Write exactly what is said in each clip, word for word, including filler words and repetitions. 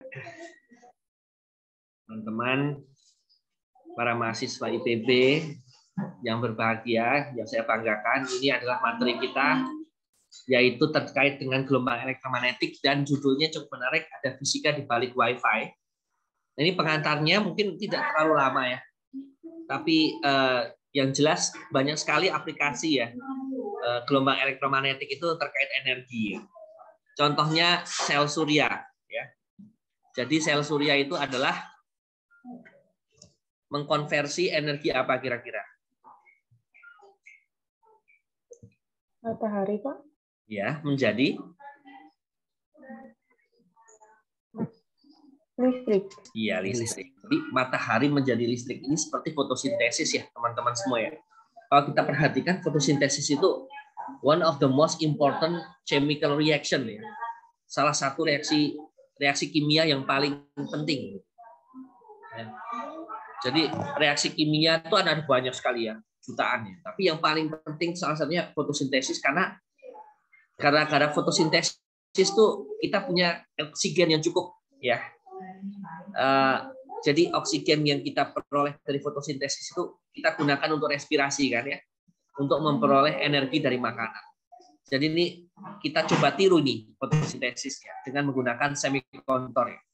Teman-teman, para mahasiswa I P B yang berbahagia, yang saya banggakan, ini adalah materi kita, yaitu terkait dengan gelombang elektromagnetik, dan judulnya cukup menarik, ada fisika di balik Wi-Fi. Ini pengantarnya mungkin tidak terlalu lama ya, tapi eh, yang jelas banyak sekali aplikasi ya eh, gelombang elektromagnetik itu terkait energi. Contohnya sel surya. Ya. Jadi sel surya itu adalah mengkonversi energi apa kira-kira? Matahari, Pak. Ya, menjadi listrik. Iya, listrik. Jadi matahari menjadi listrik ini seperti fotosintesis ya, teman-teman semua ya. Kalau kita perhatikan fotosintesis itu one of the most important chemical reaction ya. Salah satu reaksi reaksi kimia yang paling penting. Ya. Jadi reaksi kimia itu ada banyak sekali ya, jutaan ya. Tapi yang paling penting salah satunya fotosintesis, karena karena karena fotosintesis itu kita punya oksigen yang cukup ya. Uh, jadi oksigen yang kita peroleh dari fotosintesis itu kita gunakan untuk respirasi kan ya, untuk memperoleh energi dari makanan. Jadi ini kita coba tiru nih fotosintesis ya dengan menggunakan semikonduktor ya.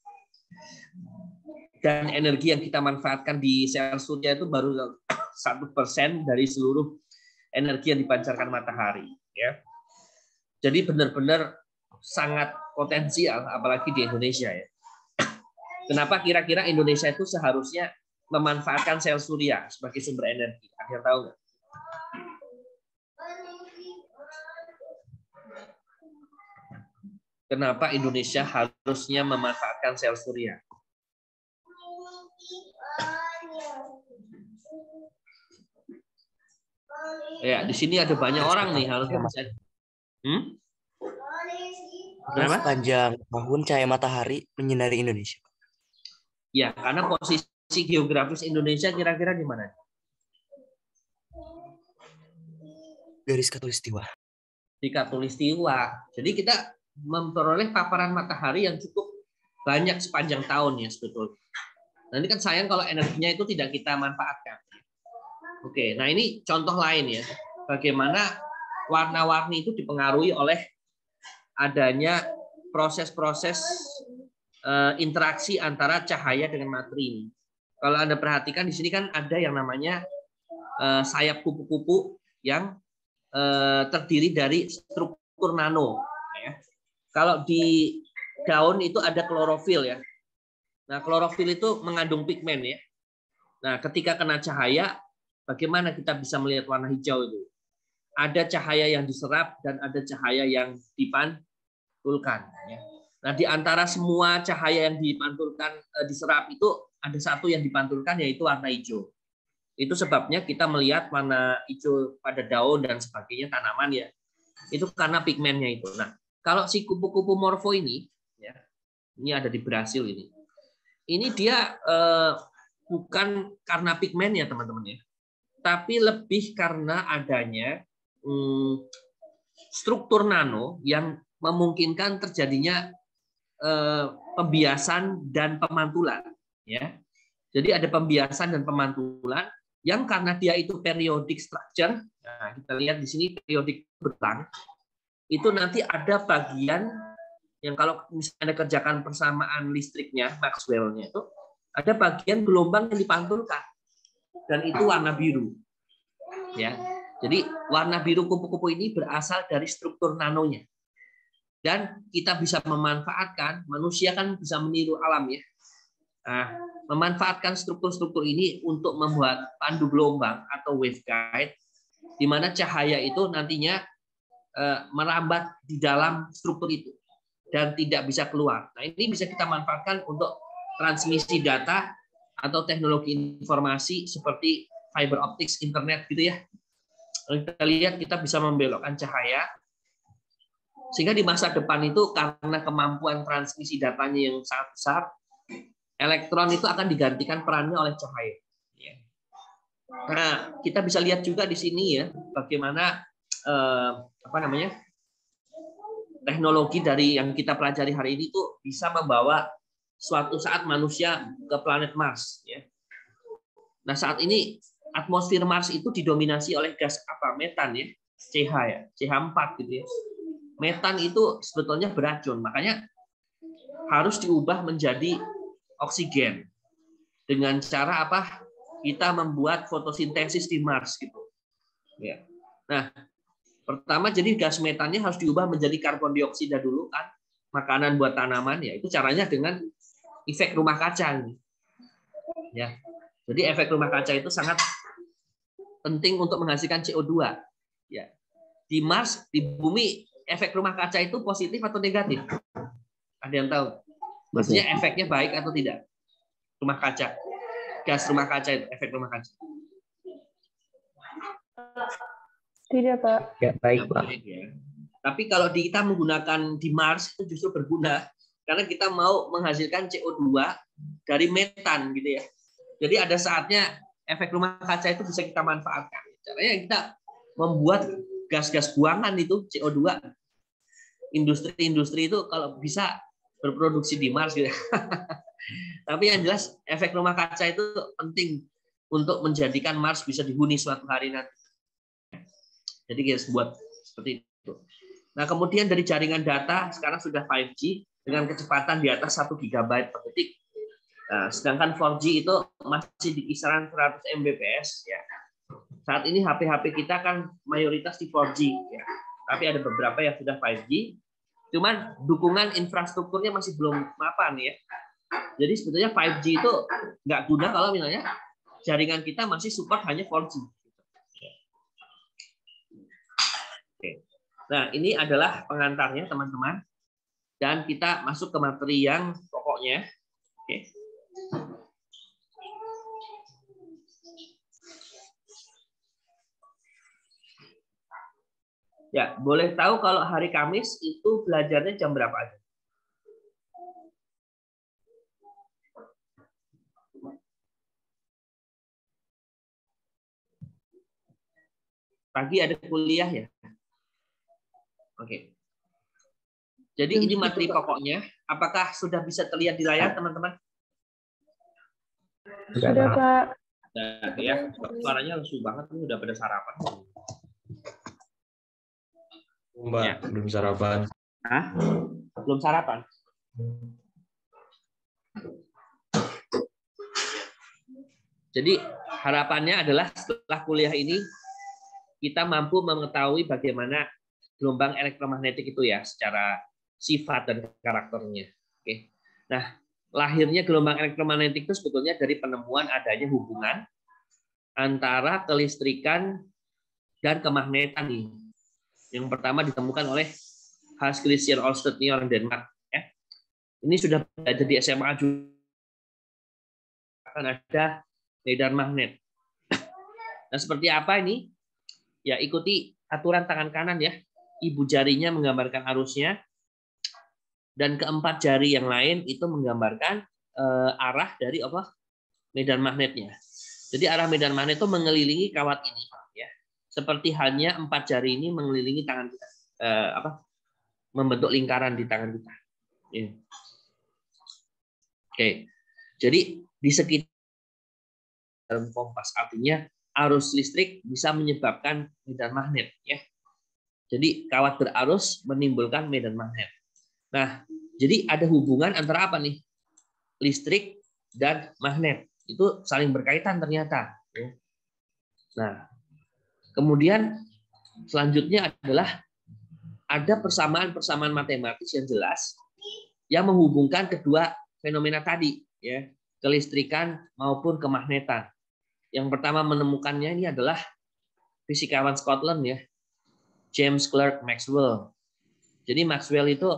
Dan energi yang kita manfaatkan di sel surya itu baru satu persen dari seluruh energi yang dipancarkan matahari ya. Jadi benar-benar sangat potensial, apalagi di Indonesia ya. Kenapa kira-kira Indonesia itu seharusnya memanfaatkan sel surya sebagai sumber energi? Ada yang tahu nggak? Kenapa Indonesia harusnya memanfaatkan sel surya? Ya, di sini ada banyak orang nih harus bisa. Hmm? Kenapa? Sepanjang tahun cahaya matahari menyinari Indonesia. Ya, karena posisi geografis Indonesia kira-kira di mana? Garis khatulistiwa. Di khatulistiwa. Jadi kita memperoleh paparan matahari yang cukup banyak sepanjang tahun ya sebetulnya. Nanti kan sayang kalau energinya itu tidak kita manfaatkan. Oke, nah ini contoh lain ya. Bagaimana warna-warni itu dipengaruhi oleh adanya proses-proses interaksi antara cahaya dengan materi. Kalau Anda perhatikan di sini kan ada yang namanya sayap kupu-kupu yang terdiri dari struktur nano. Kalau di daun itu ada klorofil ya. Nah, klorofil itu mengandung pigmen ya. Nah, ketika kena cahaya, bagaimana kita bisa melihat warna hijau itu? Ada cahaya yang diserap dan ada cahaya yang dipantulkan. Ya. Nah, di antara semua cahaya yang dipantulkan, diserap itu ada satu yang dipantulkan, yaitu warna hijau. Itu sebabnya kita melihat warna hijau pada daun dan sebagainya, tanaman ya. Itu karena pigmennya itu. Nah, kalau si kupu-kupu morfo ini, ya, ini ada di Brasil ini. Ini dia eh, bukan karena pigmennya teman-teman ya, tapi lebih karena adanya hmm, struktur nano yang memungkinkan terjadinya eh, pembiasan dan pemantulan. Ya, jadi ada pembiasan dan pemantulan yang karena dia itu periodic structure. Nah, kita lihat di sini periodic berulang. Itu nanti ada bagian yang kalau misalnya kerjakan persamaan listriknya, Maxwell-nya itu, ada bagian gelombang yang dipantulkan. Dan itu warna biru. Ya. Jadi warna biru kupu-kupu ini berasal dari struktur nanonya. Dan kita bisa memanfaatkan, manusia kan bisa meniru alam ya. Nah, memanfaatkan struktur-struktur ini untuk membuat pandu gelombang atau waveguide, di mana cahaya itu nantinya eh, merambat di dalam struktur itu dan tidak bisa keluar. Nah, ini bisa kita manfaatkan untuk transmisi data atau teknologi informasi seperti fiber optics, internet gitu ya. Kita lihat kita bisa membelokkan cahaya sehingga di masa depan itu karena kemampuan transmisi datanya yang sangat besar, elektron itu akan digantikan perannya oleh cahaya. Nah, kita bisa lihat juga di sini ya bagaimana eh, apa namanya? teknologi dari yang kita pelajari hari ini itu bisa membawa suatu saat manusia ke planet Mars. Ya. Nah saat ini atmosfer Mars itu didominasi oleh gas apa? Metan ya, C H ya, C H empat gitu ya. Metan itu sebetulnya beracun, makanya harus diubah menjadi oksigen dengan cara apa? Kita membuat fotosintesis di Mars gitu. Ya. Nah, pertama jadi gas metannya harus diubah menjadi karbon dioksida dulu kan, makanan buat tanaman ya. Itu caranya dengan efek rumah kaca. Ya. Jadi efek rumah kaca itu sangat penting untuk menghasilkan C O dua. Ya. Di Mars, di bumi, efek rumah kaca itu positif atau negatif? Ada yang tahu? Maksudnya efeknya baik atau tidak? Rumah kaca. Gas rumah kaca itu, efek rumah kaca. Tidak, Pak. Ya, baik, Pak. Ya. Tapi kalau di, kita menggunakan di Mars itu justru berguna karena kita mau menghasilkan C O dua dari metan gitu ya. Jadi ada saatnya efek rumah kaca itu bisa kita manfaatkan. Caranya kita membuat gas-gas buangan itu C O dua. Industri-industri itu kalau bisa berproduksi di Mars gitu. Tapi yang jelas efek rumah kaca itu penting untuk menjadikan Mars bisa dihuni suatu hari nanti. Jadi kita buat seperti itu. Nah, kemudian dari jaringan data sekarang sudah lima G dengan kecepatan di atas satu gigabyte per detik. Nah, sedangkan empat G itu masih di kisaran seratus megabit per detik ya. Saat ini H P H P kita kan mayoritas di empat G ya. Tapi ada beberapa yang sudah lima G. Cuman dukungan infrastrukturnya masih belum mapan ya. Jadi sebetulnya lima G itu nggak guna kalau misalnya jaringan kita masih support hanya empat G. Oke. Nah, ini adalah pengantarnya teman-teman. Dan kita masuk ke materi yang pokoknya. Oke. Ya, boleh tahu kalau hari Kamis itu belajarnya jam berapa aja? Pagi ada kuliah ya? Oke. Jadi ini materi pokoknya. Apakah sudah bisa terlihat di layar, teman-teman? Sudah, Pak. Nah, ya, suaranya lesu banget. Ini udah pada sarapan. Mbak, Ya. belum sarapan. Hah? Belum sarapan? Jadi harapannya adalah setelah kuliah ini kita mampu mengetahui bagaimana gelombang elektromagnetik itu ya secara sifat dan karakternya. Oke. Nah, lahirnya gelombang elektromagnetik itu sebetulnya dari penemuan adanya hubungan antara kelistrikan dan kemagnetan nih. Yang pertama ditemukan oleh Hans Christian Ørsted orang Denmark. Ya. Ini sudah belajar di S M A juga akan ada medan magnet. Nah, seperti apa ini? Ya, ikuti aturan tangan kanan ya. Ibu jarinya menggambarkan arusnya, dan keempat jari yang lain itu menggambarkan eh, arah dari apa? Medan magnetnya. Jadi arah medan magnet itu mengelilingi kawat ini. Seperti halnya empat jari ini mengelilingi tangan kita, eh, apa, membentuk lingkaran di tangan kita. Ya. Oke, jadi di sekitar dalam kompas artinya arus listrik bisa menyebabkan medan magnet. Ya, jadi kawat berarus menimbulkan medan magnet. Nah, jadi ada hubungan antara apa nih? Listrik dan magnet itu saling berkaitan ternyata. Ya. Nah. Kemudian selanjutnya adalah ada persamaan-persamaan matematis yang jelas yang menghubungkan kedua fenomena tadi, ya, kelistrikan maupun kemagnetan. Yang pertama menemukannya ini adalah fisikawan Scotland ya, James Clerk Maxwell. Jadi Maxwell itu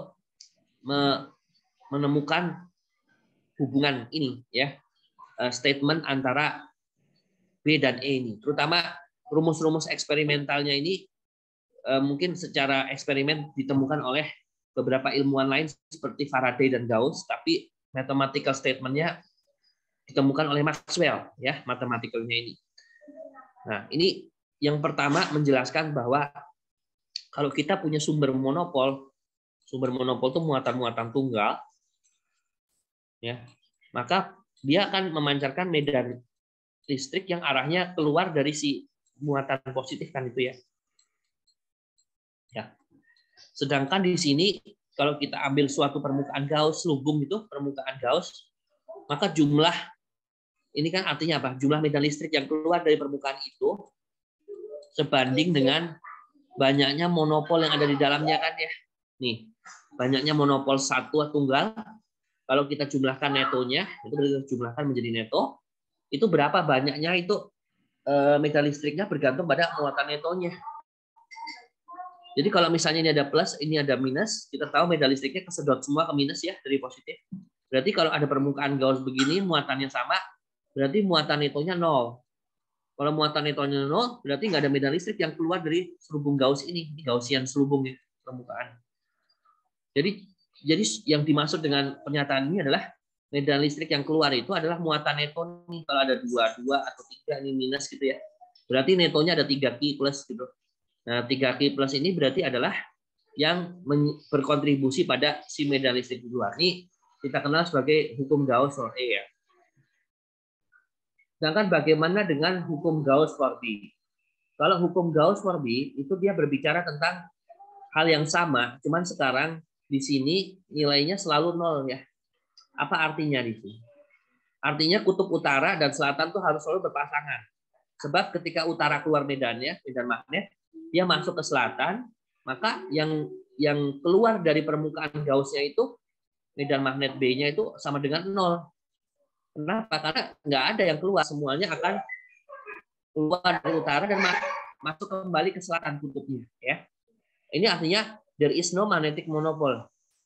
menemukan hubungan ini ya, statement antara B dan E ini, terutama rumus-rumus eksperimentalnya ini eh, mungkin secara eksperimen ditemukan oleh beberapa ilmuwan lain seperti Faraday dan Gauss, tapi mathematical statement-nya ditemukan oleh Maxwell ya, mathematicalnya ini. Nah, ini yang pertama menjelaskan bahwa kalau kita punya sumber monopol, sumber monopol itu muatan-muatan tunggal, ya, maka dia akan memancarkan medan listrik yang arahnya keluar dari si muatan positif kan itu ya. Ya. Sedangkan di sini kalau kita ambil suatu permukaan Gauss, lubung itu permukaan Gauss, maka jumlah ini kan artinya apa? Jumlah medan listrik yang keluar dari permukaan itu sebanding dengan banyaknya monopol yang ada di dalamnya kan ya. Nih, banyaknya monopol satu tunggal. Kalau kita jumlahkan netonya, itu kita jumlahkan menjadi neto, itu berapa banyaknya itu medan listriknya bergantung pada muatan netonya. Jadi kalau misalnya ini ada plus, ini ada minus, kita tahu medan listriknya kesedot semua ke minus ya dari positif. Berarti kalau ada permukaan Gauss begini, muatannya sama, berarti muatan netonya nol. Kalau muatan netonya nol, berarti nggak ada medan listrik yang keluar dari selubung Gauss ini. Ini Gaussian selubung ya, permukaan. Jadi, jadi yang dimaksud dengan pernyataan ini adalah medan listrik yang keluar itu adalah muatan neto nih. Kalau ada dua, dua atau tiga ini minus gitu ya. Berarti netonya ada tiga Q plus gitu. Nah, tiga Q plus ini berarti adalah yang berkontribusi pada si medan listrik di luar. Ini kita kenal sebagai hukum Gauss for A ya. Sedangkan bagaimana dengan hukum Gauss for B? Kalau hukum Gauss for B itu dia berbicara tentang hal yang sama, cuman sekarang di sini nilainya selalu nol ya. Apa artinya di sini? Artinya kutub utara dan selatan tuh harus selalu berpasangan. Sebab ketika utara keluar medannya, medan magnet, dia masuk ke selatan, maka yang yang keluar dari permukaan Gauss-nya itu medan magnet B-nya itu sama dengan nol. Kenapa? Karena nggak ada yang keluar, semuanya akan keluar dari utara dan masuk kembali ke selatan kutubnya. Ya, ini artinya there is no magnetic monopole.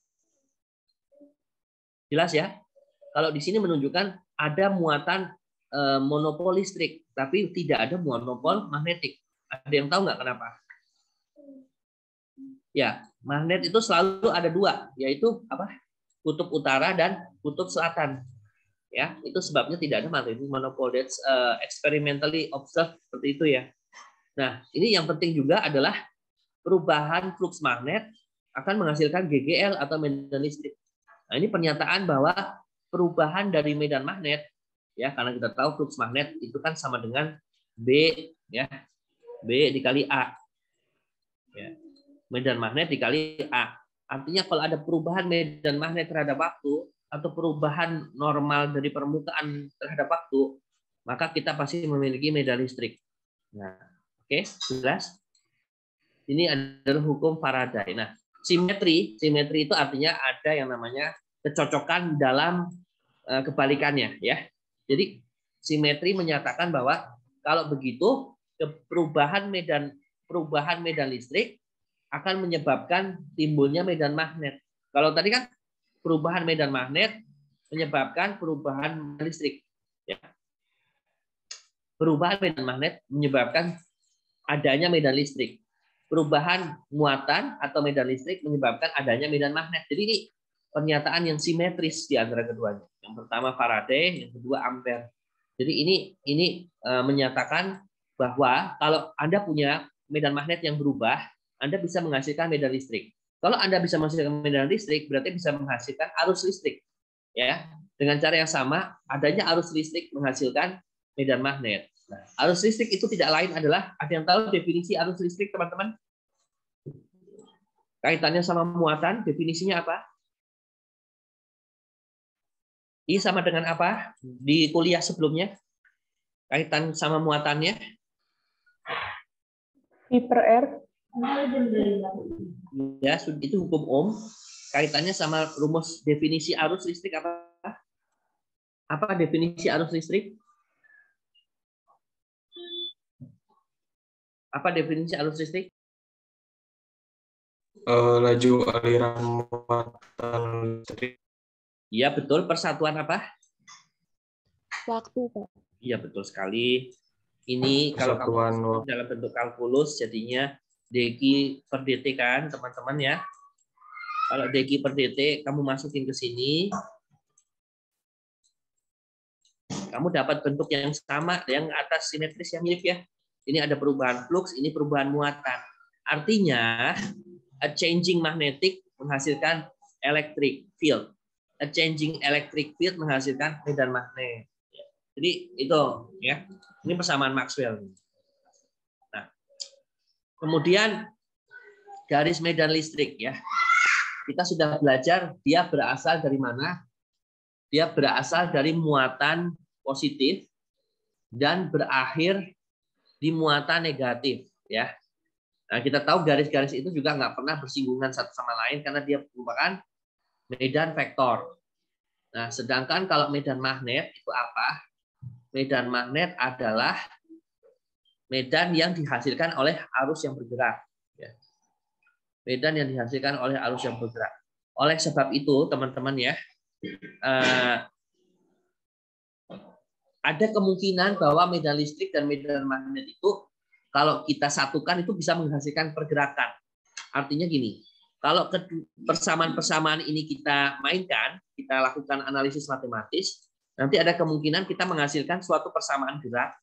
Jelas ya? Kalau di sini menunjukkan ada muatan eh, monopol listrik, tapi tidak ada monopol magnetik. Ada yang tahu nggak kenapa? Ya, magnet itu selalu ada dua, yaitu apa? Kutub utara dan kutub selatan. Ya, itu sebabnya tidak ada magnetic monopole. That's uh, experimentally observed seperti itu ya. Nah, ini yang penting juga adalah perubahan flux magnet akan menghasilkan G G L atau medan listrik. Nah, ini pernyataan bahwa perubahan dari medan magnet ya, karena kita tahu flux magnet itu kan sama dengan B ya, B dikali A. Ya. Medan magnet dikali A. Artinya kalau ada perubahan medan magnet terhadap waktu atau perubahan normal dari permukaan terhadap waktu, maka kita pasti memiliki medan listrik. Nah, oke, okay, jelas. Ini adalah hukum Faraday. Nah, simetri, simetri itu artinya ada yang namanya kecocokan dalam uh, kebalikannya, ya. Jadi simetri menyatakan bahwa kalau begitu perubahan medan perubahan medan listrik akan menyebabkan timbulnya medan magnet. Kalau tadi kan perubahan medan magnet menyebabkan perubahan listrik. Ya. Perubahan medan magnet menyebabkan adanya medan listrik. Perubahan muatan atau medan listrik menyebabkan adanya medan magnet. Jadi ini pernyataan yang simetris di antara keduanya. Yang pertama Faraday, yang kedua Ampere. Jadi ini ini uh, menyatakan bahwa kalau Anda punya medan magnet yang berubah, Anda bisa menghasilkan medan listrik. Kalau Anda bisa menghasilkan medan listrik, berarti bisa menghasilkan arus listrik. Ya, dengan cara yang sama, adanya arus listrik menghasilkan medan magnet. Nah, arus listrik itu tidak lain adalah, ada yang tahu definisi arus listrik, teman-teman? Kaitannya sama muatan, definisinya apa? I sama dengan apa? Di kuliah sebelumnya? Kaitan sama muatannya? I per R. Ya, itu hukum Ohm. Kaitannya sama rumus definisi arus listrik apa? Apa definisi arus listrik? Apa definisi arus listrik? Uh, laju aliran muatan listrik. Iya, betul. Persatuan apa? Waktu, Pak. Iya, betul sekali. Ini kalau kamu dalam bentuk kalkulus jadinya dq per dt kan, teman-teman ya. Kalau dq per dt kamu masukin ke sini, kamu dapat bentuk yang sama, yang atas simetris yang mirip ya. Ini ada perubahan flux, ini perubahan muatan. Artinya a changing magnetic menghasilkan electric field. A changing electric field menghasilkan medan magnet. Jadi itu ya. Ini persamaan Maxwell. Nah, kemudian garis medan listrik ya. Kita sudah belajar dia berasal dari mana? Dia berasal dari muatan positif dan berakhir di muatan negatif ya. Nah, kita tahu garis-garis itu juga nggak pernah bersinggungan satu sama lain karena dia merupakan medan vektor. Nah, sedangkan kalau medan magnet itu apa? Medan magnet adalah medan yang dihasilkan oleh arus yang bergerak. Medan yang dihasilkan oleh arus yang bergerak. Oleh sebab itu, teman-teman ya, eh, ada kemungkinan bahwa medan listrik dan medan magnet itu kalau kita satukan itu bisa menghasilkan pergerakan. Artinya gini, kalau persamaan-persamaan ini kita mainkan, kita lakukan analisis matematis, nanti ada kemungkinan kita menghasilkan suatu persamaan gerak,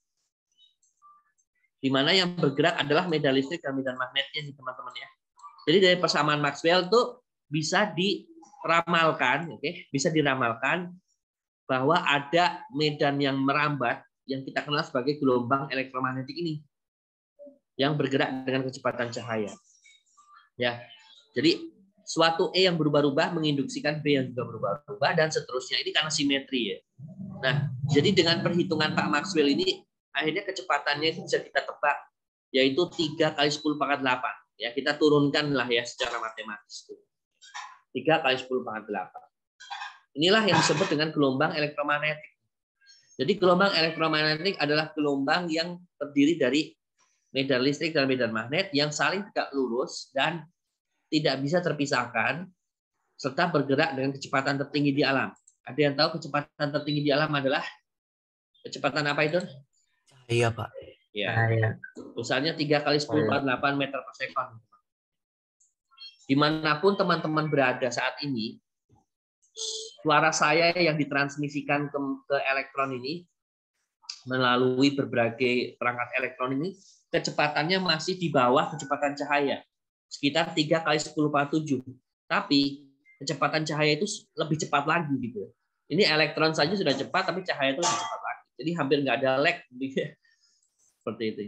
di mana yang bergerak adalah medan listrik dan medan magnetnya, teman-teman ya. Jadi dari persamaan Maxwell itu bisa diramalkan, oke, okay? bisa diramalkan bahwa ada medan yang merambat yang kita kenal sebagai gelombang elektromagnetik ini, yang bergerak dengan kecepatan cahaya. Ya, jadi suatu E yang berubah-ubah menginduksikan B yang juga berubah-ubah dan seterusnya. Ini karena simetri ya. Nah, jadi dengan perhitungan Pak Maxwell ini akhirnya kecepatannya itu bisa kita tebak, yaitu tiga kali sepuluh pangkat delapan. Ya, kita turunkanlah ya secara matematis. tiga kali sepuluh pangkat delapan. Inilah yang disebut dengan gelombang elektromagnetik. Jadi gelombang elektromagnetik adalah gelombang yang terdiri dari medan listrik dan medan magnet yang saling tegak lurus dan tidak bisa terpisahkan serta bergerak dengan kecepatan tertinggi di alam. Ada yang tahu kecepatan tertinggi di alam adalah kecepatan apa itu? Iya, Pak. Ya. Cahaya. Misalnya tiga kali sepuluh pangkat delapan meter per sekon. Dimanapun teman-teman berada saat ini, suara saya yang ditransmisikan ke, ke elektron ini melalui berbagai perangkat elektron ini, kecepatannya masih di bawah kecepatan cahaya, sekitar tiga kali sepuluh pangkat tujuh. Tapi kecepatan cahaya itu lebih cepat lagi gitu. Ini elektron saja sudah cepat, tapi cahaya itu lebih cepat lagi. Jadi hampir nggak ada lag. Seperti itu.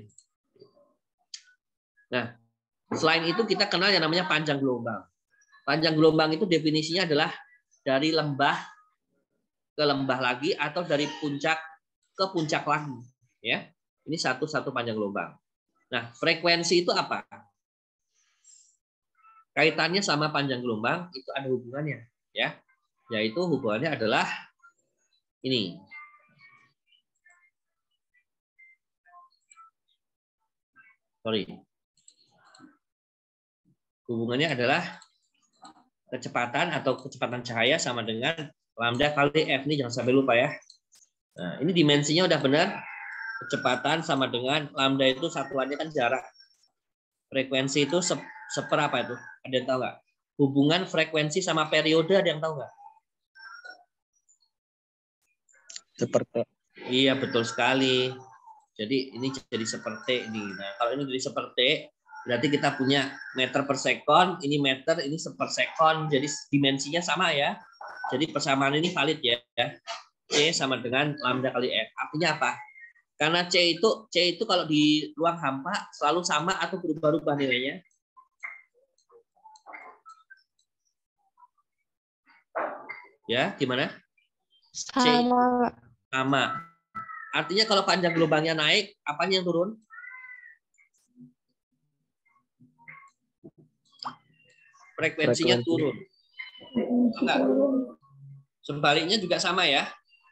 Nah, selain itu kita kenal yang namanya panjang gelombang. Panjang gelombang itu definisinya adalah dari lembah ke lembah lagi atau dari puncak ke puncak lagi. Ya, ini satu-satu panjang gelombang. Nah, frekuensi itu apa? Kaitannya sama panjang gelombang itu ada hubungannya, ya. Yaitu hubungannya adalah ini. Sorry. Hubungannya adalah kecepatan atau kecepatan cahaya sama dengan lambda kali F. Ini jangan sampai lupa ya. Nah, ini dimensinya udah benar. Kecepatan sama dengan lambda itu satuannya kan jarak. Frekuensi itu seperapa itu? Ada yang tahu nggak? Hubungan frekuensi sama periode ada yang tahu nggak? Seperti. Iya, betul sekali. Jadi ini jadi seperti ini. Nah, kalau ini jadi seperti, berarti kita punya meter per sekon, ini meter, ini seper sekon. Jadi dimensinya sama ya. Jadi persamaan ini valid ya. C sama dengan lambda kali F. Artinya apa? Karena C itu C itu kalau di ruang hampa selalu sama atau berubah-ubah nilainya. Ya, gimana? Sama. C sama. Artinya kalau panjang gelombangnya naik, apanya yang turun? Frekuensinya Frekuensi. turun. Enggak. Sebaliknya juga sama ya.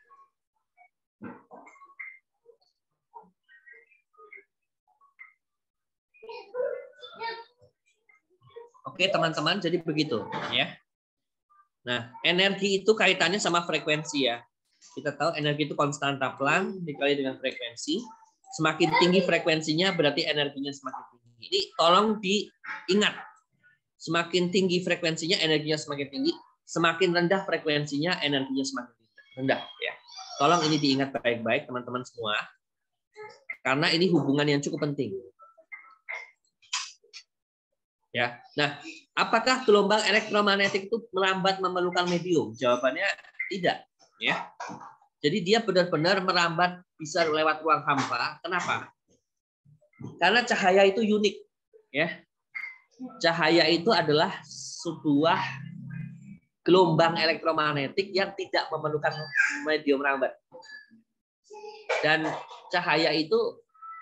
Oke, teman-teman, jadi begitu ya. Nah, energi itu kaitannya sama frekuensi ya. Kita tahu energi itu konstanta Planck dikali dengan frekuensi. Semakin tinggi frekuensinya berarti energinya semakin tinggi. Ini tolong diingat. Semakin tinggi frekuensinya energinya semakin tinggi, semakin rendah frekuensinya energinya semakin rendah ya. Tolong ini diingat baik-baik teman-teman semua. Karena ini hubungan yang cukup penting. Ya. Nah, apakah gelombang elektromagnetik itu merambat memerlukan medium? Jawabannya tidak, ya. Jadi dia benar-benar merambat bisa lewat ruang hampa. Kenapa? Karena cahaya itu unik, ya. Cahaya itu adalah sebuah gelombang elektromagnetik yang tidak memerlukan medium rambat. Dan cahaya itu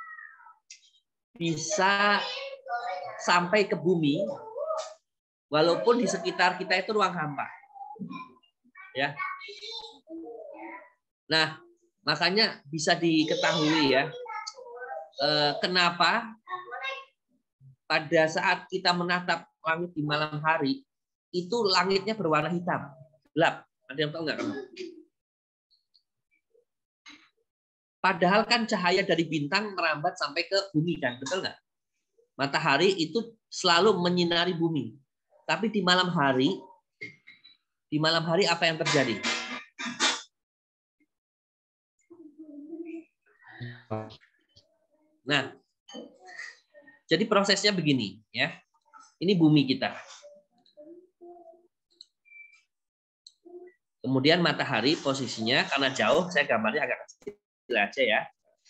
bisa sampai ke bumi walaupun di sekitar kita itu ruang hampa. Ya. Nah, makanya bisa diketahui ya, eh, kenapa pada saat kita menatap langit di malam hari itu langitnya berwarna hitam, gelap. Ada yang tahu nggak kamu? Padahal kan cahaya dari bintang merambat sampai ke bumi kan, betul nggak? Matahari itu selalu menyinari bumi. Tapi di malam hari, di malam hari apa yang terjadi? Nah, jadi prosesnya begini, ya. Ini bumi kita. Kemudian matahari posisinya karena jauh, saya gambarnya agak kecil aja ya.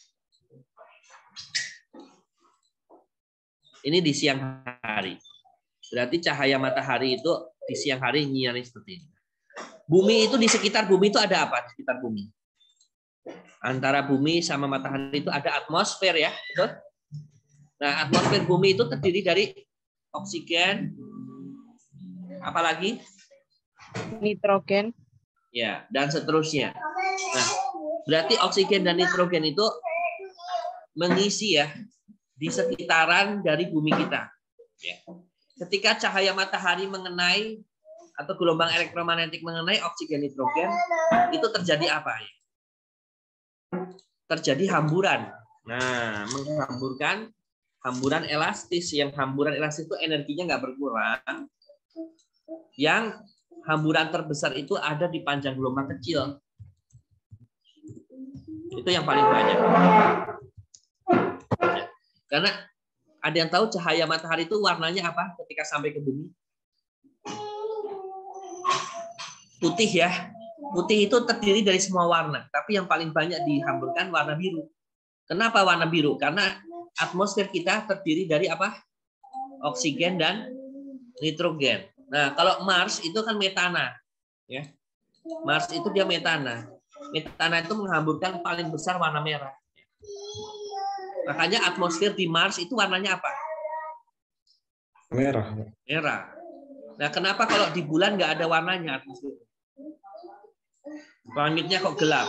Ini di siang hari. Berarti cahaya matahari itu di siang hari nyinari seperti ini. Bumi itu di sekitar bumi itu ada apa? Di sekitar bumi. Antara bumi sama matahari itu ada atmosfer ya, betul? Nah, atmosfer bumi itu terdiri dari oksigen, apalagi? Nitrogen. Ya, dan seterusnya. Nah, berarti oksigen dan nitrogen itu mengisi ya di sekitaran dari bumi kita. Ya. Ketika cahaya matahari mengenai atau gelombang elektromagnetik mengenai oksigen nitrogen, itu terjadi apa ya? Terjadi hamburan. Nah, menghamburkan hamburan elastis. Yang hamburan elastis itu energinya nggak berkurang. Yang hamburan terbesar itu ada di panjang gelombang kecil. Itu yang paling banyak. Karena ada yang tahu cahaya matahari itu warnanya apa ketika sampai ke bumi? Putih ya. Putih itu terdiri dari semua warna, tapi yang paling banyak dihamburkan warna biru. Kenapa warna biru? Karena atmosfer kita terdiri dari apa? Oksigen dan nitrogen. Nah, kalau Mars itu kan metana, ya. Mars itu dia metana. Metana itu menghamburkan paling besar warna merah. Makanya atmosfer di Mars itu warnanya apa? Merah. Merah. Nah, kenapa kalau di bulan nggak ada warnanya atmosfer? Langitnya kok gelap?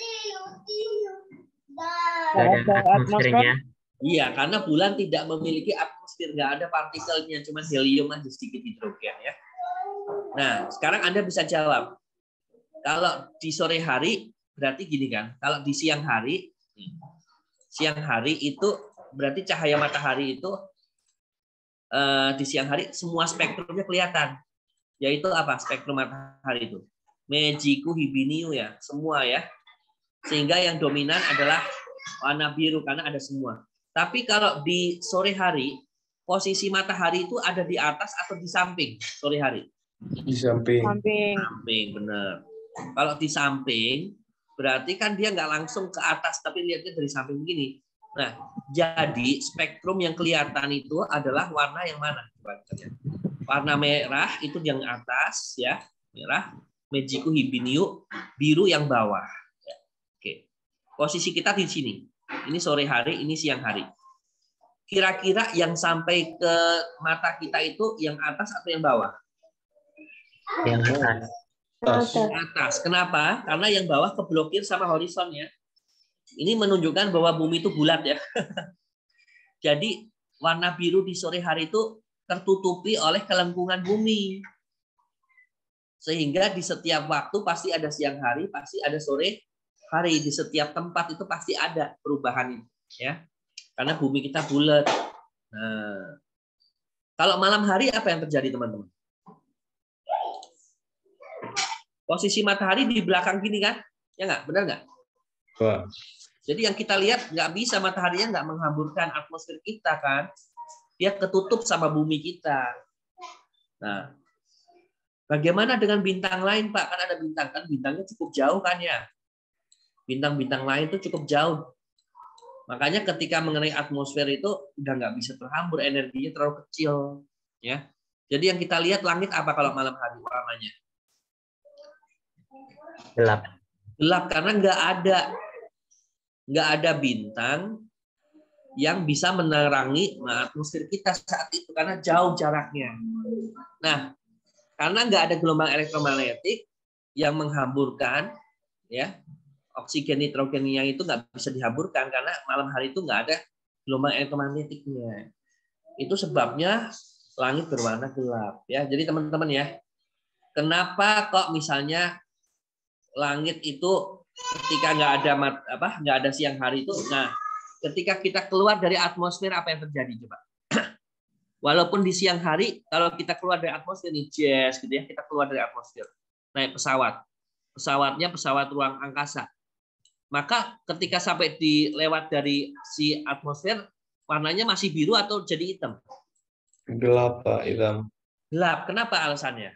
Nggak ada atmosfernya. Iya, karena bulan tidak memiliki atmosfer, nggak ada partikelnya, cuma helium aja sedikit hidrogen ya. Nah, sekarang Anda bisa jawab. Kalau di sore hari berarti gini kan? Kalau di siang hari, siang hari itu berarti cahaya matahari itu eh, di siang hari semua spektrumnya kelihatan. Yaitu apa? Spektrum matahari itu. Mejiku hibiniu ya, semua ya. Sehingga yang dominan adalah warna biru karena ada semua. Tapi kalau di sore hari, posisi matahari itu ada di atas atau di samping sore hari? Di samping. Samping. Samping, benar. Kalau di samping, berarti kan dia nggak langsung ke atas, tapi lihatnya dari samping begini. Nah, jadi spektrum yang kelihatan itu adalah warna yang mana? Warna merah itu yang atas, ya, merah. Mejiku hibiniu, biru yang bawah. Oke, posisi kita di sini. Ini sore hari, ini siang hari. Kira-kira yang sampai ke mata kita itu yang atas atau yang bawah? Yang atas. Atas. Atas. Kenapa? Karena yang bawah keblokir sama horizonnya. Ini menunjukkan bahwa bumi itu bulat ya. Jadi warna biru di sore hari itu tertutupi oleh kelengkungan bumi. Sehingga di setiap waktu pasti ada siang hari, pasti ada sore hari. Di setiap tempat itu pasti ada perubahan itu, ya. Karena bumi kita bulat. Nah, kalau malam hari apa yang terjadi, teman-teman? Posisi matahari di belakang gini kan? Ya nggak? Benar nggak? Jadi yang kita lihat nggak bisa, mataharinya nggak menghamburkan atmosfer kita kan? dia ketutup sama bumi kita. Nah, bagaimana dengan bintang lain, Pak? Kan ada bintang, kan bintangnya cukup jauh kan ya? Bintang-bintang lain itu cukup jauh. Makanya ketika mengenai atmosfer itu udah nggak bisa terhambur, energinya terlalu kecil. Ya. Jadi yang kita lihat langit apa kalau malam hari warnanya? Gelap. Gelap karena nggak ada nggak ada bintang yang bisa menerangi atmosfer kita saat itu karena jauh jaraknya. Nah, karena nggak ada gelombang elektromagnetik yang menghamburkan, ya oksigen nitrogennya itu nggak bisa dihamburkan karena malam hari itu nggak ada gelombang elektromagnetiknya. Itu sebabnya langit berwarna gelap. Ya, jadi teman-teman ya, kenapa kok misalnya langit itu ketika nggak ada apa nggak ada siang hari itu, nah ketika kita keluar dari atmosfer apa yang terjadi coba? Walaupun di siang hari, kalau kita keluar dari atmosfer nih, jazz gitu ya, kita keluar dari atmosfer, naik pesawat, pesawatnya pesawat ruang angkasa. Maka ketika sampai di lewat dari si atmosfer, warnanya masih biru atau jadi hitam? Gelap, Pak, hitam. Gelap. Kenapa alasannya?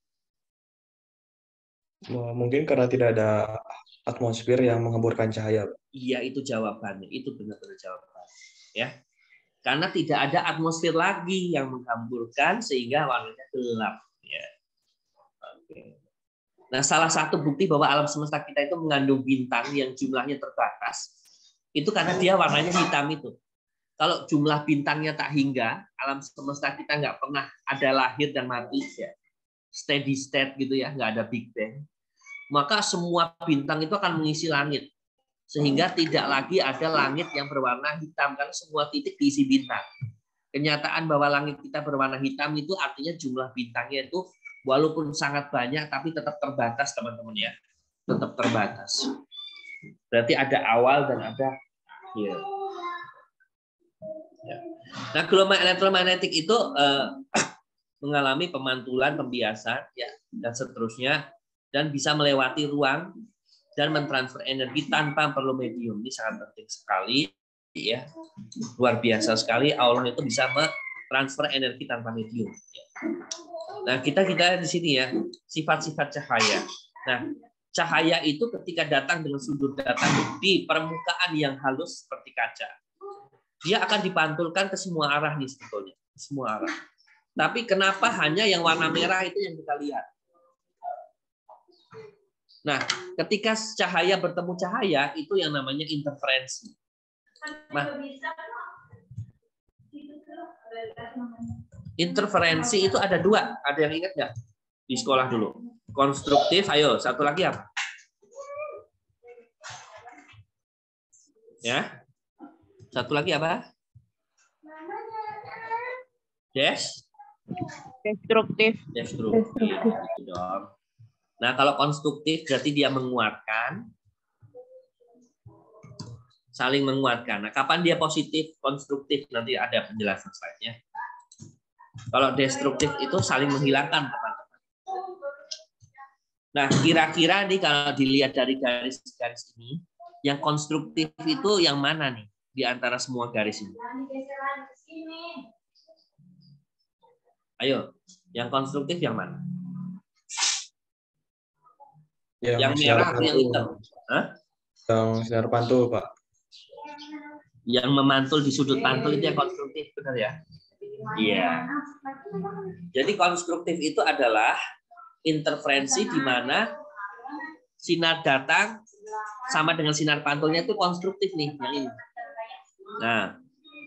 Mungkin karena tidak ada atmosfer yang menghamburkan cahaya. Iya, itu jawabannya. Itu benar-benar jawaban. Ya, karena tidak ada atmosfer lagi yang menghamburkan sehingga warnanya gelap. Ya. Oke. Nah, salah satu bukti bahwa alam semesta kita itu mengandung bintang yang jumlahnya terbatas, itu karena dia warnanya hitam itu. Kalau jumlah bintangnya tak hingga, alam semesta kita nggak pernah ada lahir dan mati, ya. Steady state gitu ya, nggak ada Big Bang. Maka semua bintang itu akan mengisi langit. Sehingga tidak lagi ada langit yang berwarna hitam karena semua titik diisi bintang. Kenyataan bahwa langit kita berwarna hitam itu artinya jumlah bintangnya itu walaupun sangat banyak tapi tetap terbatas, teman-teman ya. Tetap terbatas. Berarti ada awal dan ada akhir. Ya. Nah, gelombang elektromagnetik itu eh, mengalami pemantulan, pembiasan ya dan seterusnya dan bisa melewati ruang dan mentransfer energi tanpa perlu medium. Ini sangat penting sekali, ya, luar biasa sekali. Allah itu bisa mentransfer energi tanpa medium. Nah, kita kita di sini ya sifat-sifat cahaya. Nah, cahaya itu ketika datang dengan sudut datang di permukaan yang halus seperti kaca, dia akan dipantulkan ke semua arah nih sebetulnya, semua arah. Tapi kenapa hanya yang warna merah itu yang kita lihat? Nah, ketika cahaya bertemu cahaya, itu yang namanya interferensi. Nah, interferensi itu ada dua. Ada yang ingat nggak? Di sekolah dulu. Konstruktif, ayo. Satu lagi apa? Ya. Satu lagi apa? Des? Destruktif. Destruktif. Gitu dong. Nah, kalau konstruktif berarti dia menguatkan, saling menguatkan. Nah, kapan dia positif, konstruktif, nanti ada penjelasan slide-nya. Kalau destruktif itu saling menghilangkan, teman-teman. Nah, kira-kira nih kalau dilihat dari garis-garis ini, yang konstruktif itu yang mana nih di antara semua garis ini? Ayo, yang konstruktif yang mana? Yang, yang merah atau yang hitam? Hah? Yang sinar pantul, Pak. Yang memantul di sudut pantul itu yang konstruktif, benar ya? Iya. Jadi konstruktif itu adalah interferensi di mana sinar datang sama dengan sinar pantulnya itu konstruktif nih, yang ini. Nah,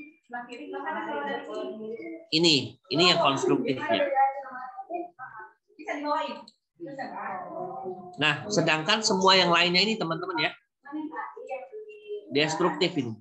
ini, ini yang konstruktifnya. Nah, sedangkan semua yang lainnya ini teman-teman ya, destruktif ini.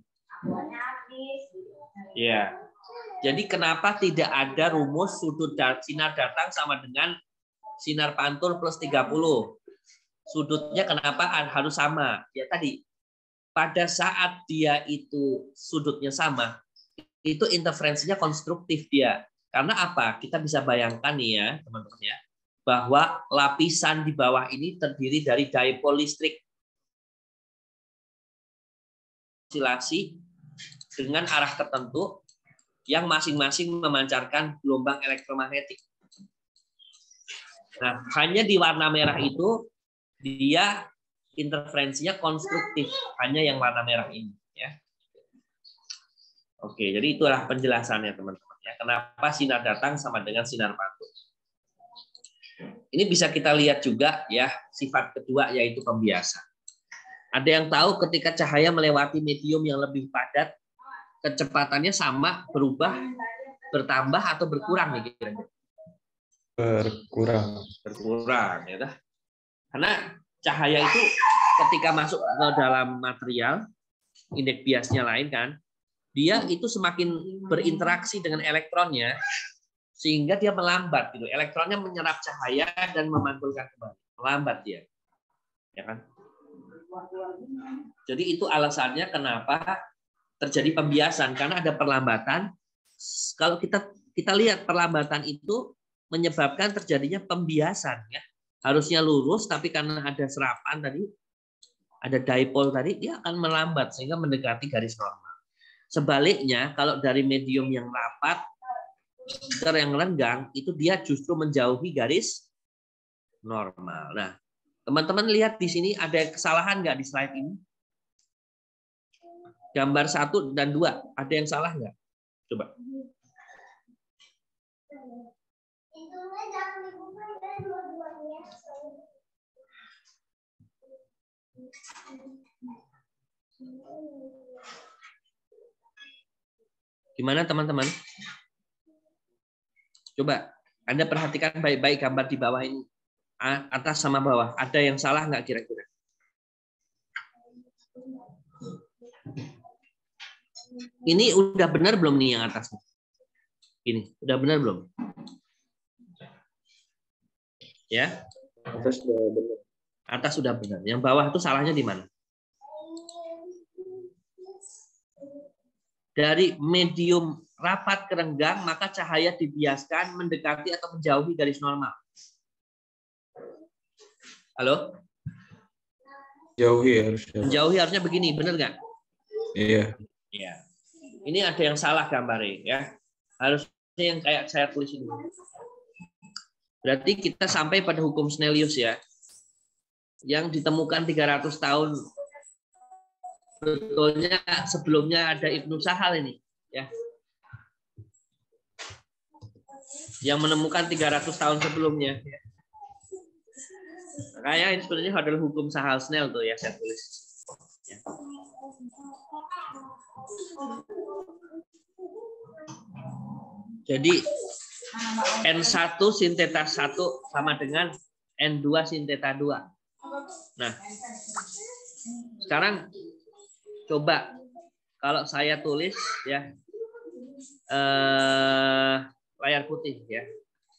Ya. Jadi kenapa tidak ada rumus sudut sinar datang sama dengan sinar pantul plus tiga puluh? Sudutnya kenapa harus sama? Ya tadi, pada saat dia itu sudutnya sama, itu interferensinya konstruktif dia. Karena apa? Kita bisa bayangkan nih ya, teman-teman ya, bahwa lapisan di bawah ini terdiri dari dipol listrik osilasi dengan arah tertentu yang masing-masing memancarkan gelombang elektromagnetik. Nah, hanya di warna merah itu dia interferensinya konstruktif, hanya yang warna merah ini, ya. Oke, jadi itulah penjelasannya teman-teman, ya. Kenapa sinar datang sama dengan sinar pantul. Ini bisa kita lihat juga, ya, sifat kedua yaitu pembiasan. Ada yang tahu ketika cahaya melewati medium yang lebih padat, kecepatannya sama, berubah, bertambah atau berkurang nih kira-kira? Berkurang. Berkurang, ya. Karena cahaya itu ketika masuk ke dalam material, indeks biasnya lain kan, dia itu semakin berinteraksi dengan elektronnya, sehingga dia melambat gitu. Elektronnya menyerap cahaya dan memantulkan kembali. Melambat dia. Ya kan? Jadi itu alasannya kenapa terjadi pembiasan, karena ada perlambatan. Kalau kita kita lihat perlambatan itu menyebabkan terjadinya pembiasan, ya. Harusnya lurus tapi karena ada serapan tadi, ada dipole tadi, dia akan melambat sehingga mendekati garis normal. Sebaliknya, kalau dari medium yang rapat ke yang renggang, itu dia justru menjauhi garis normal. Nah, teman-teman lihat di sini ada kesalahan nggak di slide ini? Gambar satu dan dua, ada yang salah nggak? Coba. Gimana teman-teman? Coba Anda perhatikan baik-baik gambar di bawah ini, atas sama bawah. Ada yang salah nggak kira-kira? Ini udah benar belum nih yang atas? Ini udah benar belum? Ya? Atas sudah benar. Atas sudah benar. Yang bawah itu salahnya di mana? Dari medium rapat ke renggang, maka cahaya dibiaskan mendekati atau menjauhi garis normal. Halo? Jauhi harusnya. Menjauhi harusnya begini, benar nggak? Iya. Iya. Ini ada yang salah gambarnya, ya. Harusnya yang kayak saya tulis ini. Berarti kita sampai pada hukum Snellius, ya. Yang ditemukan tiga ratus tahun sebetulnya sebelumnya ada Ibnu Sahal ini, ya. Yang menemukan tiga ratus tahun sebelumnya. Makanya ini sebenarnya adalah hukum Sahal-Snell tuh ya saya tulis. Ya. Jadi N satu sin theta satu sama dengan N dua sin theta dua. Nah, sekarang coba kalau saya tulis ya eh, layar putih ya.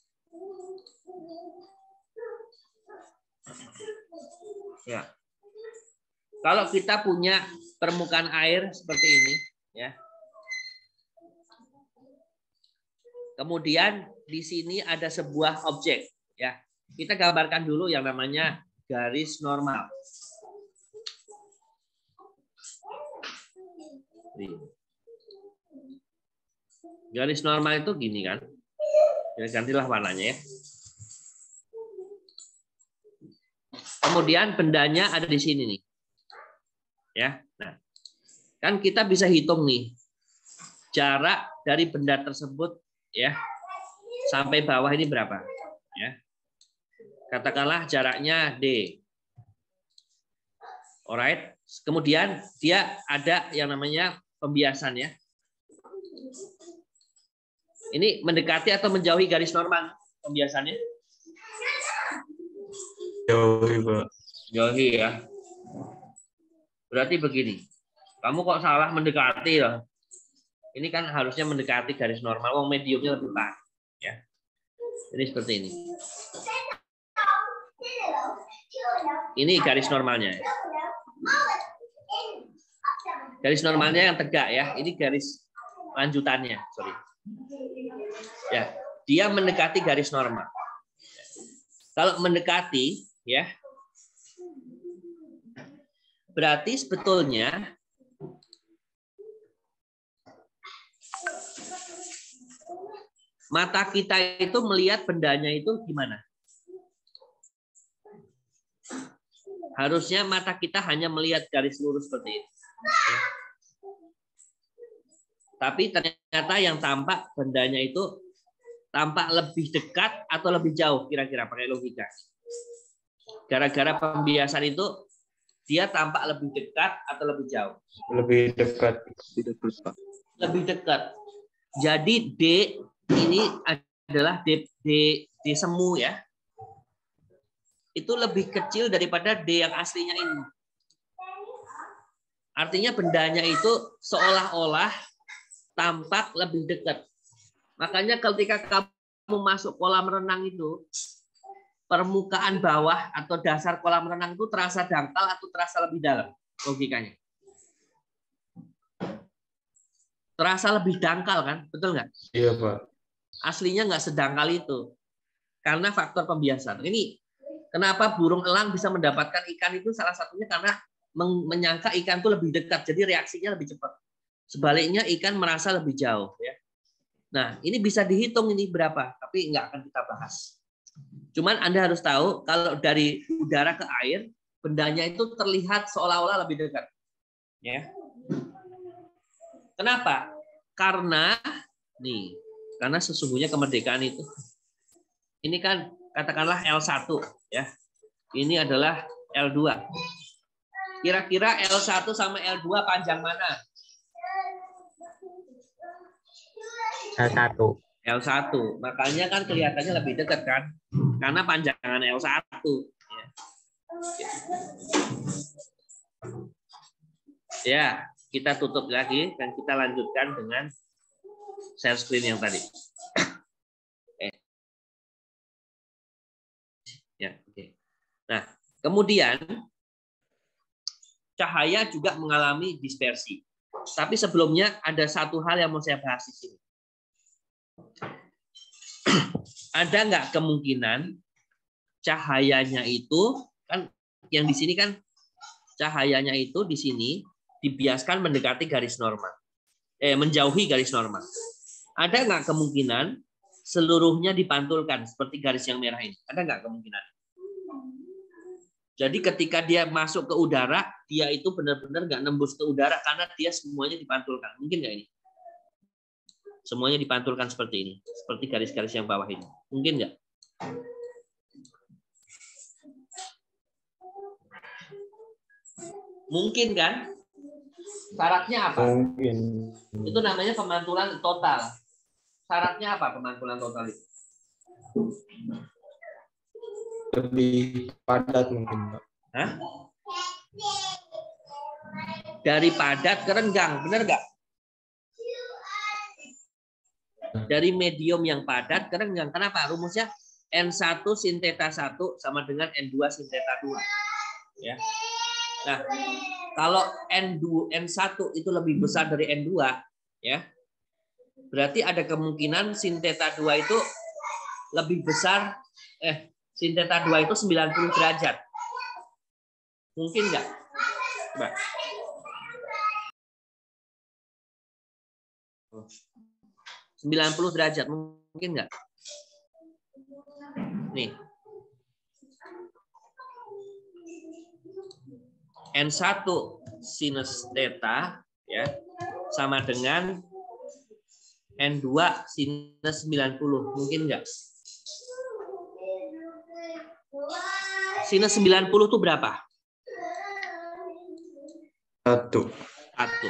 Ya. Kalau kita punya permukaan air seperti ini ya. Kemudian di sini ada sebuah objek ya. Kita gambarkan dulu yang namanya garis normal. Garis normal itu gini kan. Ya, gantilah warnanya ya. Kemudian bendanya ada di sini nih. Ya. Nah, kan kita bisa hitung nih jarak dari benda tersebut ya sampai bawah ini berapa? Ya. Katakanlah jaraknya D. Alright. Kemudian dia ada yang namanya pembiasan ya. Ini mendekati atau menjauhi garis normal pembiasannya? Jauhi, Pak. Jauhi ya. Berarti begini. Kamu kok salah mendekati loh. Ini kan harusnya mendekati garis normal. Wong mediumnya lebih padat ya. Ini seperti ini. Ini garis normalnya. Garis normalnya yang tegak ya. Ini garis lanjutannya. Sorry. Ya, dia mendekati garis normal. Kalau mendekati, ya, berarti sebetulnya Mata kita itu melihat bendanya itu gimana? Harusnya mata kita hanya melihat garis lurus seperti ini. Tapi ternyata yang tampak bendanya itu tampak lebih dekat atau lebih jauh kira-kira pakai logika. Gara-gara pembiasan itu dia tampak lebih dekat atau lebih jauh? Lebih dekat. Lebih dekat. Jadi D ini adalah D, D, D semu ya. Itu lebih kecil daripada D yang aslinya ini. Artinya bendanya itu seolah-olah tampak lebih dekat. Makanya ketika kamu masuk kolam renang itu, permukaan bawah atau dasar kolam renang itu terasa dangkal atau terasa lebih dalam logikanya. Terasa lebih dangkal kan, betul nggak? Iya Pak. Aslinya nggak sedangkal itu, karena faktor pembiasan. Ini kenapa burung elang bisa mendapatkan ikan itu salah satunya karena menyangka ikan itu lebih dekat, jadi reaksinya lebih cepat. Sebaliknya ikan merasa lebih jauh ya. Nah, ini bisa dihitung ini berapa, tapi nggak akan kita bahas. Cuman Anda harus tahu kalau dari udara ke air, bendanya itu terlihat seolah-olah lebih dekat. Ya. Kenapa? Karena nih, karena sesungguhnya kemerdekaan itu ini kan katakanlah L satu ya. Ini adalah L dua. Kira-kira L satu sama L dua panjang mana? L satu. L satu. Makanya kan kelihatannya lebih dekat kan? Karena panjangan L satu. Ya, kita tutup lagi dan kita lanjutkan dengan share screen yang tadi. Ya, oke. Nah, kemudian cahaya juga mengalami dispersi. Tapi sebelumnya ada satu hal yang mau saya bahas di sini. Ada nggak kemungkinan cahayanya itu kan yang di sini kan cahayanya itu di sini dibiaskan mendekati garis normal, eh menjauhi garis normal. Ada nggak kemungkinan seluruhnya dipantulkan seperti garis yang merah ini? Ada nggak kemungkinan? Jadi ketika dia masuk ke udara, dia itu benar-benar nggak nembus ke udara karena dia semuanya dipantulkan. Mungkin nggak ini? Semuanya dipantulkan seperti ini, seperti garis-garis yang bawah ini. Mungkin nggak? Mungkin kan? Syaratnya apa? Mungkin. Itu namanya pemantulan total. Syaratnya apa pemantulan total itu? Lebih padat mungkin Pak. Hah? Dari padat ke renggang, benar nggak? Dari medium yang padat ke renggang. Kenapa? Rumusnya N satu sin theta satu sama dengan N dua sin theta dua. Ya. Nah, kalau N dua, N satu itu lebih besar dari N dua, ya, berarti ada kemungkinan sin theta dua itu lebih besar, eh, sin theta dua itu sembilan puluh derajat. Mungkin nggak? Coba. sembilan puluh derajat, mungkin nggak? Nih. N satu sinus theta ya sama dengan N dua sinus sembilan puluh. Mungkin nggak? Sinus sembilan puluh itu berapa? Satu. Satu.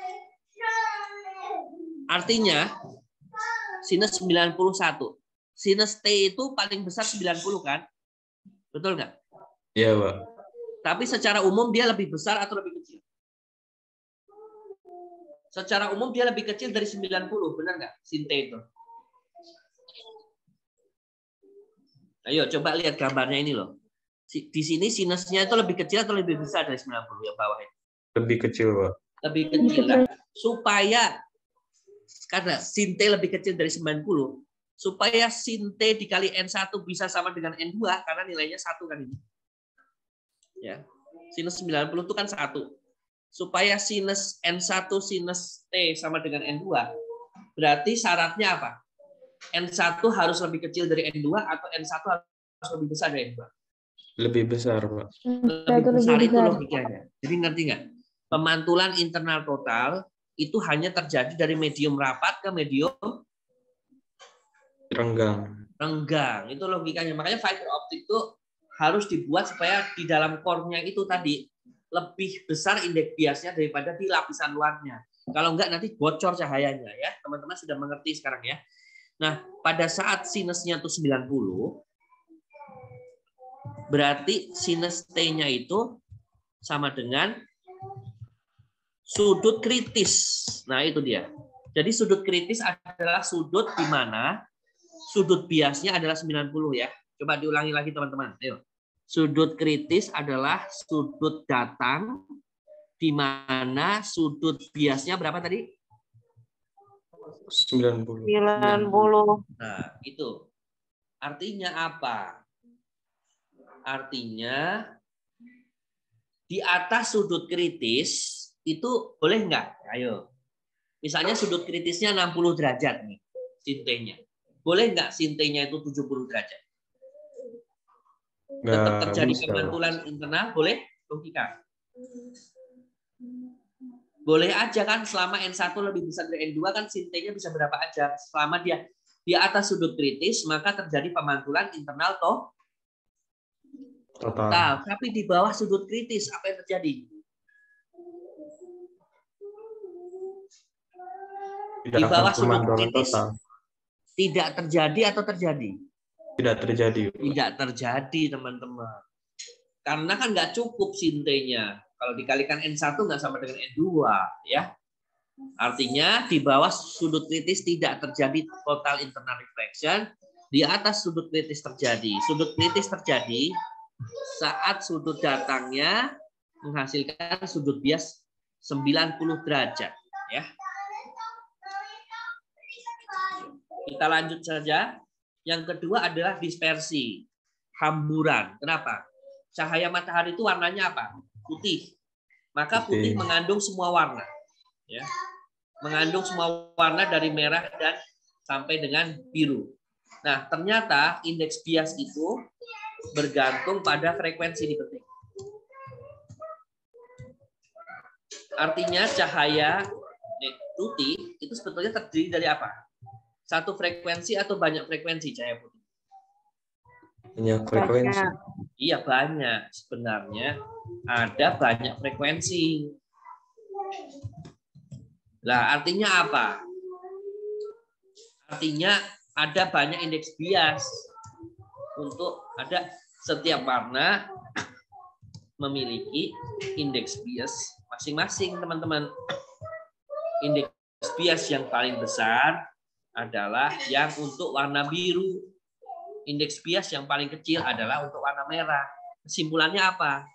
Artinya sinus sembilan puluh satu. Sinus T itu paling besar sembilan puluh kan? Betul nggak? Iya Pak. Tapi secara umum dia lebih besar atau lebih kecil? Secara umum dia lebih kecil dari sembilan puluh, benar nggak? Sin T itu. Ayo coba lihat gambarnya ini loh. Di sini sinusnya itu lebih kecil atau lebih besar dari sembilan puluh yang bawah ini? Lebih kecil Pak. Lebih kecil. Lah. Supaya karena sin T lebih kecil dari sembilan puluh, supaya sin T dikali N satu bisa sama dengan N dua karena nilainya satu kan ini. Ya. Sinus sembilan puluh itu kan satu. Supaya sinus N satu sinus T sama dengan N dua, berarti syaratnya apa? N satu harus lebih kecil dari N dua atau N satu harus lebih besar dari N dua? Lebih besar, Pak. Lebih besar itu logikanya. Jadi ngerti nggak? Pemantulan internal total itu hanya terjadi dari medium rapat ke medium Renggang. renggang. Itu logikanya. Makanya fiber optik itu harus dibuat supaya di dalam core-nya itu tadi lebih besar indeks biasnya daripada di lapisan luarnya. Kalau enggak nanti bocor cahayanya ya. Teman-teman sudah mengerti sekarang ya. Nah, pada saat sinusnya itu sembilan puluh, berarti sinus T-nya itu sama dengan sudut kritis. Nah, itu dia. Jadi sudut kritis adalah sudut di mana sudut biasnya adalah sembilan puluh ya. Coba diulangi lagi teman-teman. Ayo. Sudut kritis adalah sudut datang di mana sudut biasnya berapa tadi? sembilan puluh. sembilan puluh. Nah, itu. Artinya apa? Artinya di atas sudut kritis itu boleh nggak? Ayo. Misalnya sudut kritisnya enam puluh derajat nih, sintenya. Boleh nggak sintenya itu tujuh puluh derajat? Tetap terjadi pemantulan internal, boleh? Logika. Boleh aja kan, selama N satu lebih besar dari N dua kan sintenya bisa berapa aja. Selama dia di atas sudut kritis, maka terjadi pemantulan internal toh Total. total. Tapi di bawah sudut kritis, apa yang terjadi? Tidak Di bawah akan sudut pemantulan kritis total. tidak terjadi atau terjadi? Tidak terjadi. Tidak terjadi, teman-teman. Karena kan nggak cukup sintenya. Kalau dikalikan N satu nggak sama dengan N dua, ya. Artinya di bawah sudut kritis tidak terjadi total internal reflection, di atas sudut kritis terjadi. Sudut kritis terjadi saat sudut datangnya menghasilkan sudut bias sembilan puluh derajat, ya. Kita lanjut saja. Yang kedua adalah dispersi, hamburan. Kenapa? Cahaya matahari itu warnanya apa? Putih. Maka putih mengandung semua warna, ya. Mengandung semua warna dari merah dan sampai dengan biru. Nah, ternyata indeks bias itu bergantung pada frekuensi di penting. Artinya cahaya putih itu sebetulnya terdiri dari apa? Satu frekuensi atau banyak frekuensi cahaya putih? Banyak frekuensi. Iya, banyak. Sebenarnya ada banyak frekuensi. Lah, artinya apa? Artinya ada banyak indeks bias. Untuk ada setiap warna memiliki indeks bias masing-masing, teman-teman. Indeks bias yang paling besar adalah yang untuk warna biru. Indeks bias yang paling kecil adalah untuk warna merah. Kesimpulannya apa?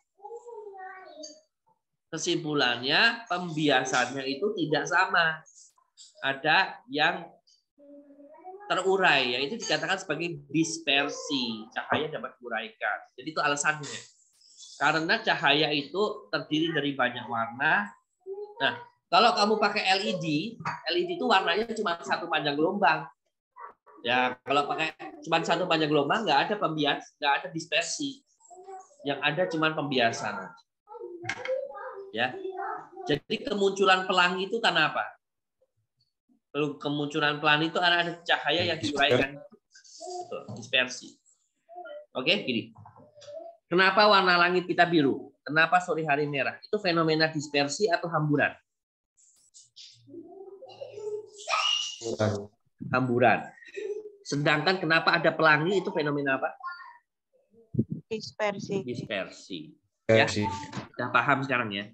Kesimpulannya pembiasannya itu tidak sama. Ada yang terurai, yaitu dikatakan sebagai dispersi. Cahaya dapat diuraikan. Jadi itu alasannya. Karena cahaya itu terdiri dari banyak warna. Nah, kalau kamu pakai L E D, L E D itu warnanya cuma satu panjang gelombang. Ya, kalau pakai cuma satu panjang gelombang, nggak ada pembias, nggak ada dispersi. Yang ada cuma pembiasan. Ya, jadi kemunculan pelangi itu karena apa? Kemunculan pelangi itu karena ada cahaya yang diuraikan, dispersi. Oke, gini. Kenapa warna langit kita biru? Kenapa sore hari merah? Itu fenomena dispersi atau hamburan? Hamburan. Sedangkan kenapa ada pelangi itu fenomena apa? Dispersi. Dispersi. Ya, sudah paham sekarang ya.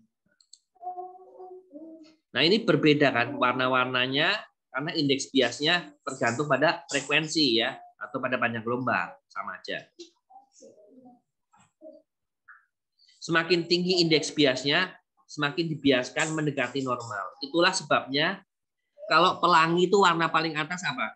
Nah, ini berbeda kan warna-warnanya karena indeks biasnya tergantung pada frekuensi ya atau pada panjang gelombang, sama aja. Semakin tinggi indeks biasnya, semakin dibiaskan mendekati normal. Itulah sebabnya kalau pelangi itu warna paling atas apa?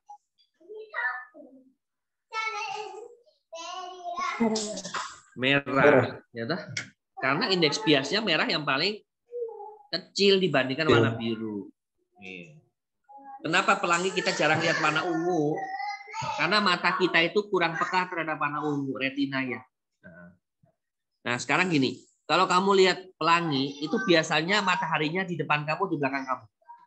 Merah. Ya, karena indeks biasnya merah yang paling kecil dibandingkan warna biru. Kenapa pelangi kita jarang lihat warna ungu? Karena mata kita itu kurang peka terhadap warna ungu, retina ya. Nah, sekarang gini, kalau kamu lihat pelangi, itu biasanya mataharinya di depan kamu, di belakang kamu.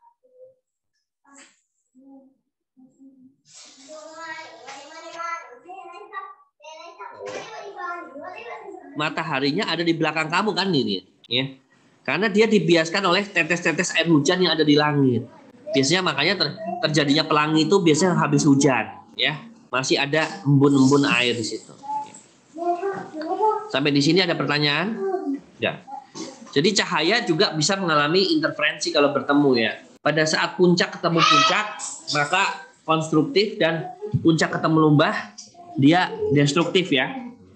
Mataharinya ada di belakang kamu kan ini, ya. Karena dia dibiaskan oleh tetes-tetes air hujan yang ada di langit. Biasanya makanya ter terjadinya pelangi itu biasanya habis hujan, ya. Masih ada embun-embun air di situ. Sampai di sini ada pertanyaan? Ya. Jadi cahaya juga bisa mengalami interferensi kalau bertemu ya. Pada saat puncak ketemu puncak, maka konstruktif, dan puncak ketemu lembah, dia destruktif ya.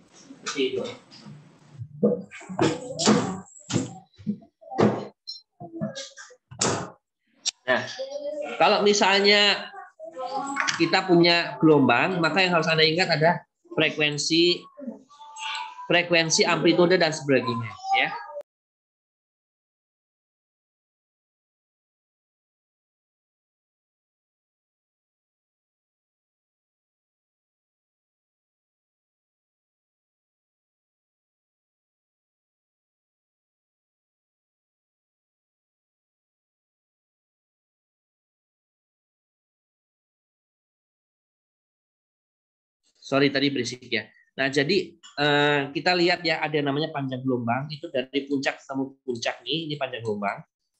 Nah, kalau misalnya kita punya gelombang, maka yang harus Anda ingat ada frekuensi, frekuensi, amplitude, dan sebagainya ya. Sorry tadi berisik ya. Nah, jadi eh, kita lihat ya, ada yang namanya panjang gelombang, itu dari puncak ketemu puncak nih, ini panjang gelombang.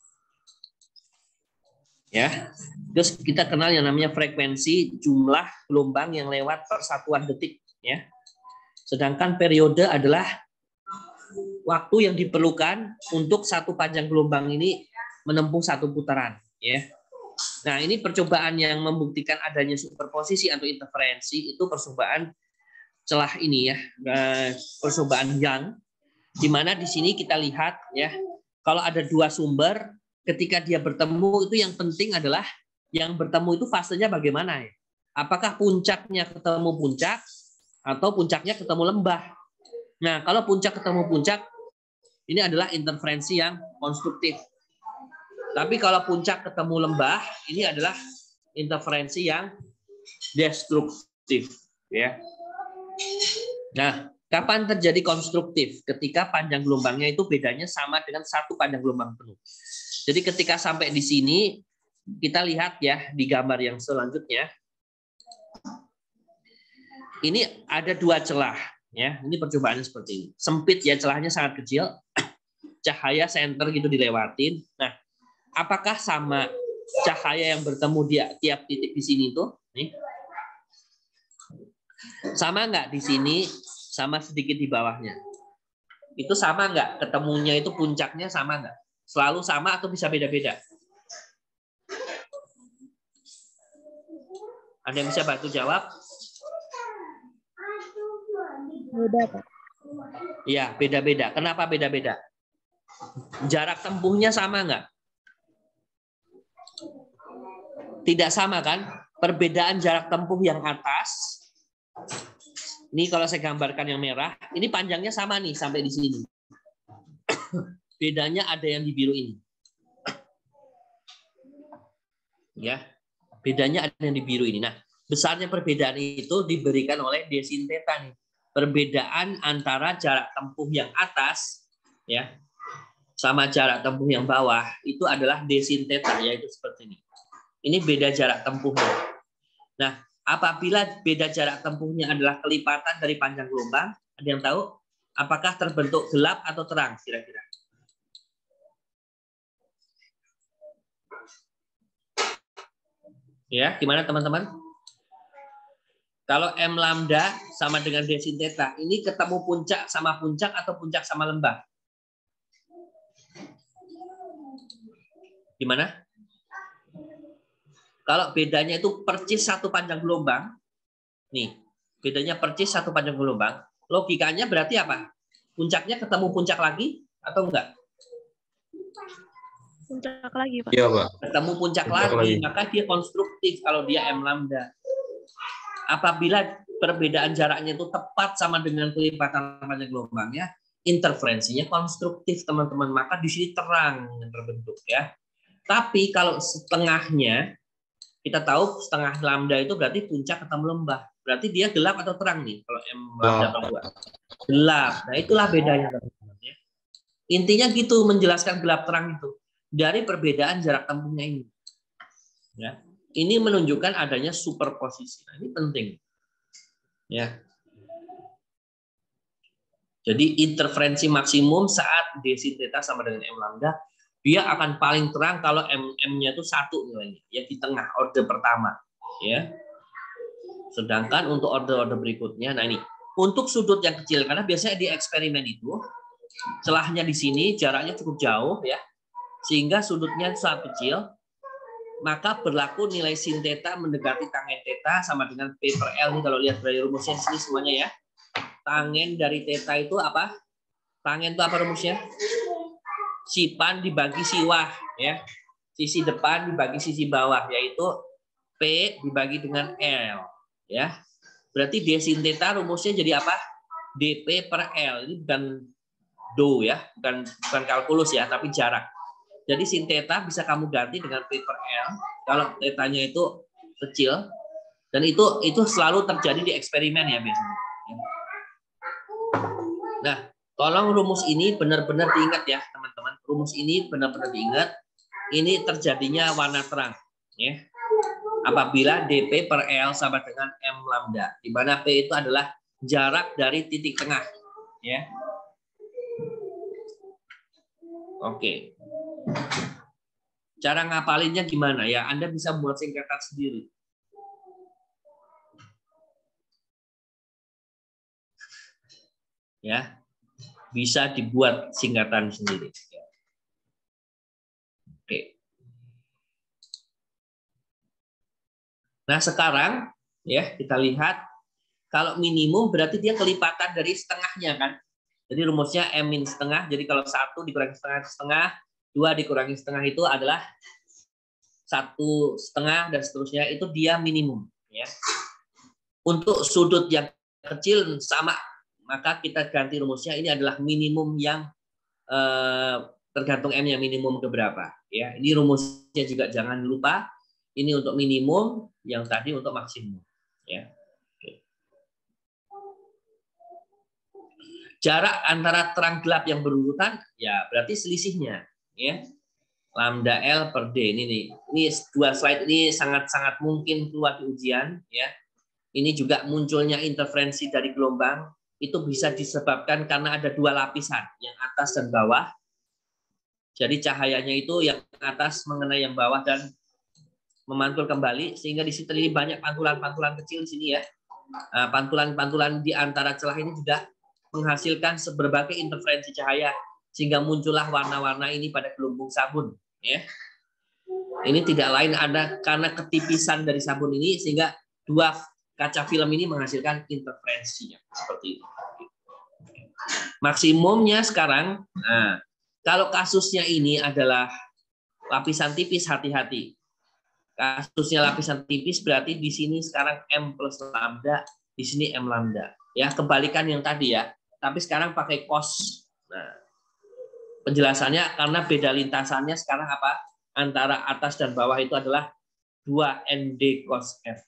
Ya. Terus kita kenal yang namanya frekuensi, jumlah gelombang yang lewat per satuan detik ya. Sedangkan periode adalah waktu yang diperlukan untuk satu panjang gelombang ini menempuh satu putaran ya. Nah, ini percobaan yang membuktikan adanya superposisi atau interferensi, itu percobaan celah ini ya, percobaan Young, di mana di sini kita lihat ya, kalau ada dua sumber, ketika dia bertemu itu yang penting adalah yang bertemu itu fasenya bagaimana ya? Apakah puncaknya ketemu puncak atau puncaknya ketemu lembah? Nah, kalau puncak ketemu puncak, ini adalah interferensi yang konstruktif. Tapi kalau puncak ketemu lembah, ini adalah interferensi yang destruktif, ya. Nah, kapan terjadi konstruktif? Ketika panjang gelombangnya itu bedanya sama dengan satu panjang gelombang penuh. Jadi ketika sampai di sini, kita lihat ya di gambar yang selanjutnya. Ini ada dua celah, ya. Ini percobaannya seperti ini. Sempit ya, celahnya sangat kecil. Cahaya senter gitu dilewatin. Nah, apakah sama cahaya yang bertemu di tiap titik di sini tuh? Nih. Sama nggak di sini, sama sedikit di bawahnya? Itu sama nggak? Ketemunya itu puncaknya sama nggak? Selalu sama atau bisa beda-beda? Ada yang bisa bantu jawab? Beda, Pak. Iya, beda-beda. Kenapa beda-beda? Jarak tempuhnya sama nggak? Tidak sama kan? Perbedaan jarak tempuh yang atas, ini kalau saya gambarkan yang merah, ini panjangnya sama nih sampai di sini. Bedanya ada yang di biru ini. Ya, bedanya ada yang di biru ini. Nah, besarnya perbedaan itu diberikan oleh D sin theta nih. Perbedaan antara jarak tempuh yang atas, ya, sama jarak tempuh yang bawah itu adalah D sin theta, yaitu seperti ini. Ini beda jarak tempuhnya. Nah, apabila beda jarak tempuhnya adalah kelipatan dari panjang gelombang, ada yang tahu apakah terbentuk gelap atau terang kira-kira? Ya, gimana teman-teman? Kalau M lambda sama dengan D sin theta, ini ketemu puncak sama puncak atau puncak sama lembah? Gimana? Kalau bedanya itu percis satu panjang gelombang, nih, bedanya percis satu panjang gelombang, logikanya berarti apa? Puncaknya ketemu puncak lagi atau enggak? Puncak lagi, Pak. Iya, Pak. Ketemu puncak, puncak lagi, lagi, maka dia konstruktif kalau dia M lambda. Apabila perbedaan jaraknya itu tepat sama dengan kelipatan panjang gelombangnya, interferensinya konstruktif, teman-teman. Maka di sini terang yang terbentuk ya. Tapi kalau setengahnya, Kita tahu setengah lambda itu berarti puncak ketemu lembah. Berarti dia gelap atau terang nih kalau M lambda per dua? Gelap. Nah, itulah bedanya, teman-teman. Intinya gitu, menjelaskan gelap terang itu dari perbedaan jarak tempuhnya ini. Ya. Ini menunjukkan adanya superposisi. Nah, ini penting. Ya. Jadi interferensi maksimum saat D sin theta sama dengan M lambda, dia akan paling terang kalau M M-nya itu satu nilainya, ya di tengah orde pertama, ya. Sedangkan untuk orde-orde berikutnya, nah ini untuk sudut yang kecil, karena biasanya di eksperimen itu celahnya di sini jaraknya cukup jauh, ya, sehingga sudutnya sangat kecil, maka berlaku nilai sin theta mendekati tangen theta sama dengan P per L. Ini kalau lihat dari rumusnya di sini semuanya ya. Tangen dari theta itu apa? Tangen itu apa rumusnya? Sipan dibagi siwah, ya. Sisi depan dibagi sisi bawah, yaitu P dibagi dengan L, ya. Berarti D sin theta rumusnya jadi apa? D P per L. Ini bukan do ya, bukan bukan kalkulus ya, tapi jarak. Jadi sin theta bisa kamu ganti dengan P per L kalau tetanya itu kecil, dan itu itu selalu terjadi di eksperimen ya biasanya. Nah, tolong rumus ini benar-benar diingat ya teman-teman. Rumus ini benar-benar diingat. Ini terjadinya warna terang, ya. Apabila D P per L sama dengan M lambda, di mana P itu adalah jarak dari titik tengah, ya. Oke. Cara ngapalinnya gimana ya? Anda bisa buat singkatan sendiri. Ya. Bisa dibuat singkatan sendiri. Oke. Nah, sekarang ya kita lihat kalau minimum berarti dia kelipatan dari setengahnya kan. Jadi rumusnya M min setengah. Jadi kalau satu dikurangi setengah itu setengah, dua dikurangi setengah itu adalah satu setengah dan seterusnya, itu dia minimum. Ya. Untuk sudut yang kecil sama, maka kita ganti rumusnya ini adalah minimum yang eh, tergantung M-nya minimum ke berapa. Ya, ini rumusnya juga jangan lupa. Ini untuk minimum, yang tadi untuk maksimum. Ya. Jarak antara terang gelap yang berurutan, ya berarti selisihnya, ya. Lambda L per D ini nih. Ini dua slide ini sangat-sangat mungkin keluar di ujian, ya. Ini juga munculnya interferensi dari gelombang itu bisa disebabkan karena ada dua lapisan, yang atas dan bawah. Jadi cahayanya itu yang atas mengenai yang bawah dan memantul kembali, sehingga di situ ini banyak pantulan-pantulan kecil di sini ya. Pantulan-pantulan di antara celah ini juga menghasilkan berbagai interferensi cahaya sehingga muncullah warna-warna ini pada gelembung sabun, ya. Ini tidak lain ada karena ketipisan dari sabun ini sehingga dua kaca film ini menghasilkan interferensinya seperti itu. Maksimumnya sekarang, nah, kalau kasusnya ini adalah lapisan tipis, hati-hati. Kasusnya lapisan tipis berarti di sini sekarang M plus lambda, di sini M lambda. Ya, kebalikan yang tadi ya. Tapi sekarang pakai cos. Nah, penjelasannya karena beda lintasannya sekarang apa? Antara atas dan bawah itu adalah dua N D cos F.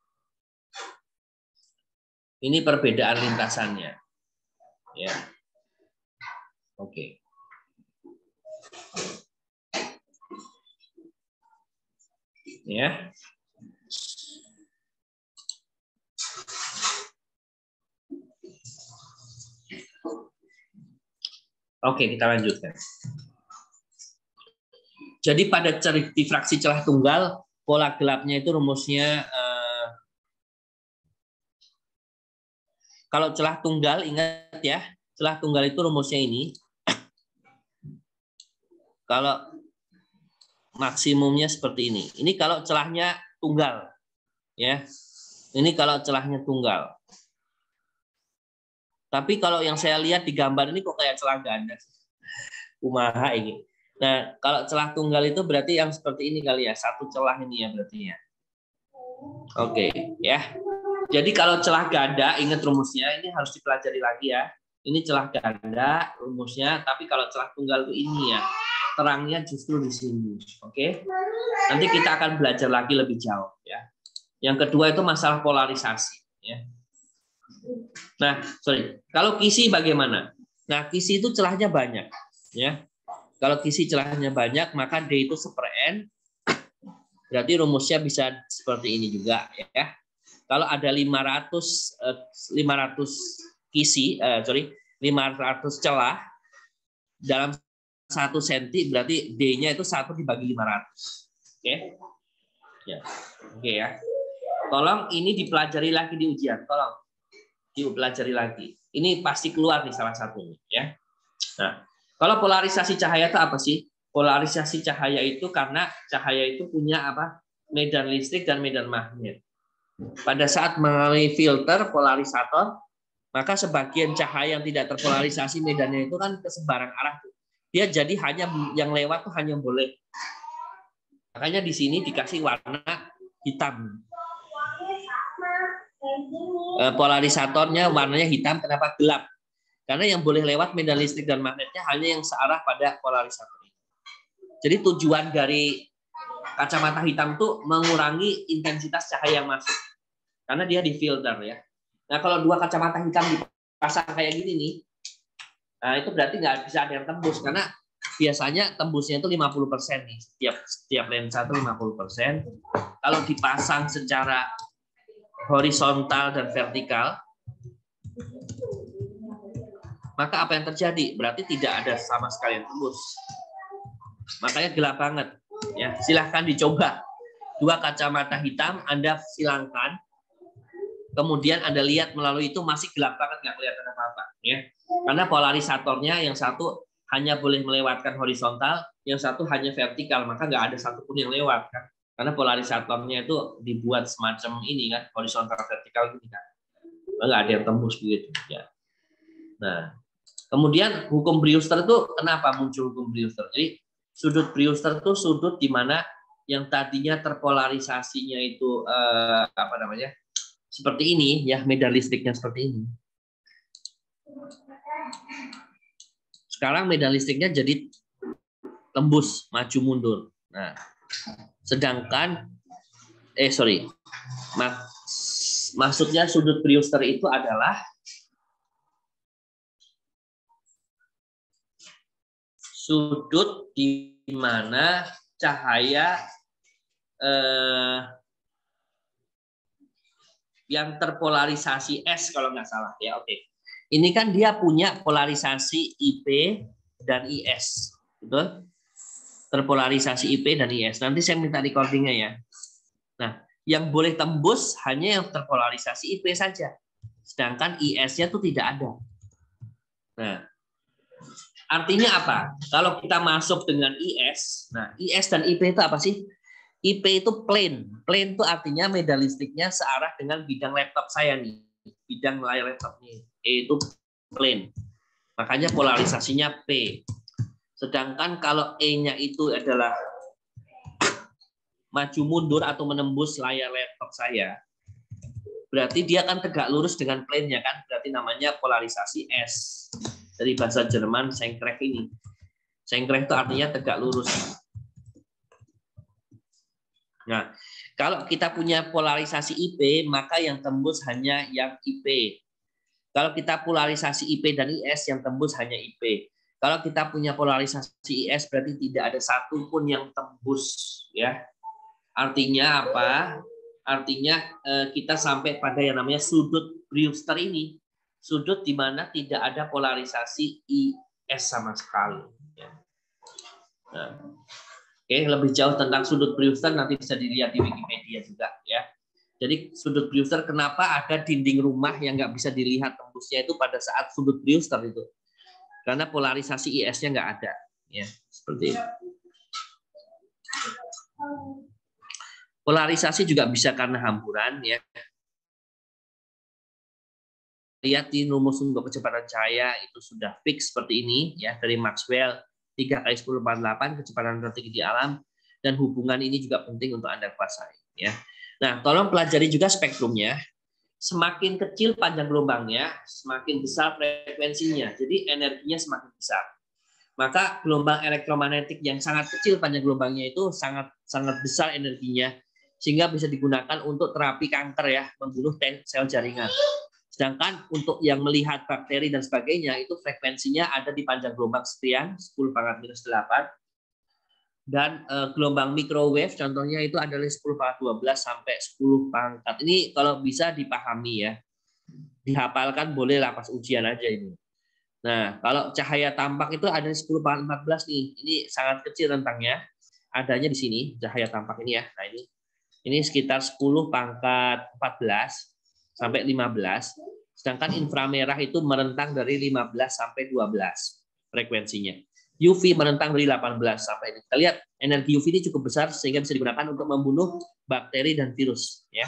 Ini perbedaan lintasannya. Ya. Oke. Ya. Oke, kita lanjutkan. Jadi pada diffraksi celah tunggal, pola gelapnya itu rumusnya eh, kalau celah tunggal, ingat ya, celah tunggal itu rumusnya ini. Kalau maksimumnya seperti ini. Ini kalau celahnya tunggal, ya. Ini kalau celahnya tunggal. Tapi kalau yang saya lihat di gambar ini kok kayak celah ganda. Kumaha ini. Nah, kalau celah tunggal itu berarti yang seperti ini kali ya, satu celah ini ya berarti ya. Oke, ya. Jadi kalau celah ganda, ingat rumusnya, ini harus dipelajari lagi ya. Ini celah ganda rumusnya, tapi kalau celah tunggal itu ini ya. terangnya justru di sini. Oke. Nanti kita akan belajar lagi lebih jauh ya. Yang kedua itu masalah polarisasi ya. Nah, sorry. Kalau kisi bagaimana? Nah, kisi itu celahnya banyak ya. Kalau kisi celahnya banyak, maka D itu seper N. Berarti rumusnya bisa seperti ini juga ya. Kalau ada lima ratus kisi, eh, sorry, lima ratus celah dalam satu senti, berarti D-nya itu satu dibagi lima ratus. Oke. Ya. Oke ya. Tolong ini dipelajari lagi di ujian, tolong. Dipelajari lagi. Ini pasti keluar nih salah satunya ya. Nah, kalau polarisasi cahaya itu apa sih? Polarisasi cahaya itu karena cahaya itu punya apa? Medan listrik dan medan magnet. Pada saat melalui filter polarisator, maka sebagian cahaya yang tidak terpolarisasi medannya itu kan ke sembarang arah. Dia jadi hanya yang lewat tuh hanya boleh. Makanya di sini dikasih warna hitam. Polarisatornya warnanya hitam, kenapa gelap? Karena yang boleh lewat medan listrik dan magnetnya hanya yang searah pada polarisator. Jadi tujuan dari kacamata hitam itu mengurangi intensitas cahaya yang masuk. Karena dia difilter ya. Nah kalau dua kacamata hitam dipasang kayak gini nih, nah itu berarti nggak bisa ada yang tembus. Karena biasanya tembusnya itu lima puluh persen nih. Setiap, setiap lensa itu lima puluh persen. Kalau dipasang secara horizontal dan vertikal, maka apa yang terjadi? Berarti tidak ada sama sekali yang tembus. Makanya gelap banget. Ya, silahkan dicoba. Dua kacamata hitam Anda silangkan. Kemudian Anda lihat melalui itu masih gelap banget, nggak kelihatan apa-apa. Ya. Karena polarisatornya yang satu hanya boleh melewatkan horizontal, yang satu hanya vertikal, maka nggak ada satupun yang lewat kan. Karena polarisatornya itu dibuat semacam ini kan, horizontal vertikal gitu kan. Nggak ada yang tembus begitu. Ya. Nah, kemudian hukum Brewster itu kenapa muncul hukum Brewster? Jadi sudut Brewster itu sudut di mana yang tadinya terpolarisasinya itu eh, apa namanya? Seperti ini ya, medan listriknya seperti ini. Sekarang medan listriknya jadi tembus, maju mundur. Nah, sedangkan eh sorry, mak, maksudnya sudut Brewster itu adalah sudut di mana cahaya eh, yang terpolarisasi S kalau nggak salah ya. Oke. Ini kan dia punya polarisasi I P dan I S. Betul? Terpolarisasi I P dan I S. Nanti saya minta recordingnya ya. Nah, yang boleh tembus hanya yang terpolarisasi I P saja. Sedangkan I S-nya itu tidak ada. Nah, artinya apa? Kalau kita masuk dengan I S, nah I S dan I P itu apa sih? I P itu plane. Plane itu artinya medan listriknya searah dengan bidang laptop saya nih. Bidang layar laptop nih. E itu plane. Makanya polarisasinya P. Sedangkan kalau E-nya itu adalah maju mundur atau menembus layar laptop saya, berarti dia akan tegak lurus dengan plane-nya kan? Berarti namanya polarisasi S. Dari bahasa Jerman Senkrecht ini. Senkrecht itu artinya tegak lurus. Nah, kalau kita punya polarisasi I P, maka yang tembus hanya yang I P. Kalau kita polarisasi I P dan I S, yang tembus hanya I P. Kalau kita punya polarisasi I S, berarti tidak ada satu pun yang tembus, ya. Artinya apa? Artinya kita sampai pada yang namanya sudut Brewster ini, sudut di mana tidak ada polarisasi I S sama sekali. Nah. Oke, lebih jauh tentang sudut Brewster nanti bisa dilihat di Wikipedia juga ya. Jadi sudut Brewster, kenapa ada dinding rumah yang nggak bisa dilihat tembusnya itu pada saat sudut Brewster itu? Karena polarisasi I S-nya nggak ada, ya seperti itu. Polarisasi juga bisa karena hamburan ya. Lihat di rumus untuk kecepatan cahaya itu sudah fix seperti ini ya, dari Maxwell. tiga kali sepuluh empat puluh delapan kecepatan tertinggi di alam, dan hubungan ini juga penting untuk Anda kuasai ya. Nah, tolong pelajari juga spektrumnya. Semakin kecil panjang gelombangnya, semakin besar frekuensinya. Jadi energinya semakin besar. maka gelombang elektromagnetik yang sangat kecil panjang gelombangnya itu sangat sangat besar energinya, sehingga bisa digunakan untuk terapi kanker ya, membunuh sel jaringan. Sedangkan untuk yang melihat bakteri dan sebagainya itu frekuensinya ada di panjang gelombang sekian sepuluh pangkat minus delapan, dan eh, gelombang microwave contohnya itu adalah sepuluh pangkat dua belas sampai sepuluh pangkat. Ini kalau bisa dipahami ya, dihafalkan boleh lah pas ujian aja ini. Nah, kalau cahaya tampak itu ada sepuluh pangkat empat belas nih. Ini sangat kecil rentangnya. Adanya di sini cahaya tampak ini ya. Nah, ini ini sekitar sepuluh pangkat empat belas sampai lima belas. Sedangkan inframerah itu merentang dari lima belas sampai dua belas frekuensinya. U V merentang dari delapan belas sampai ini. Kita lihat energi U V ini cukup besar sehingga bisa digunakan untuk membunuh bakteri dan virus ya.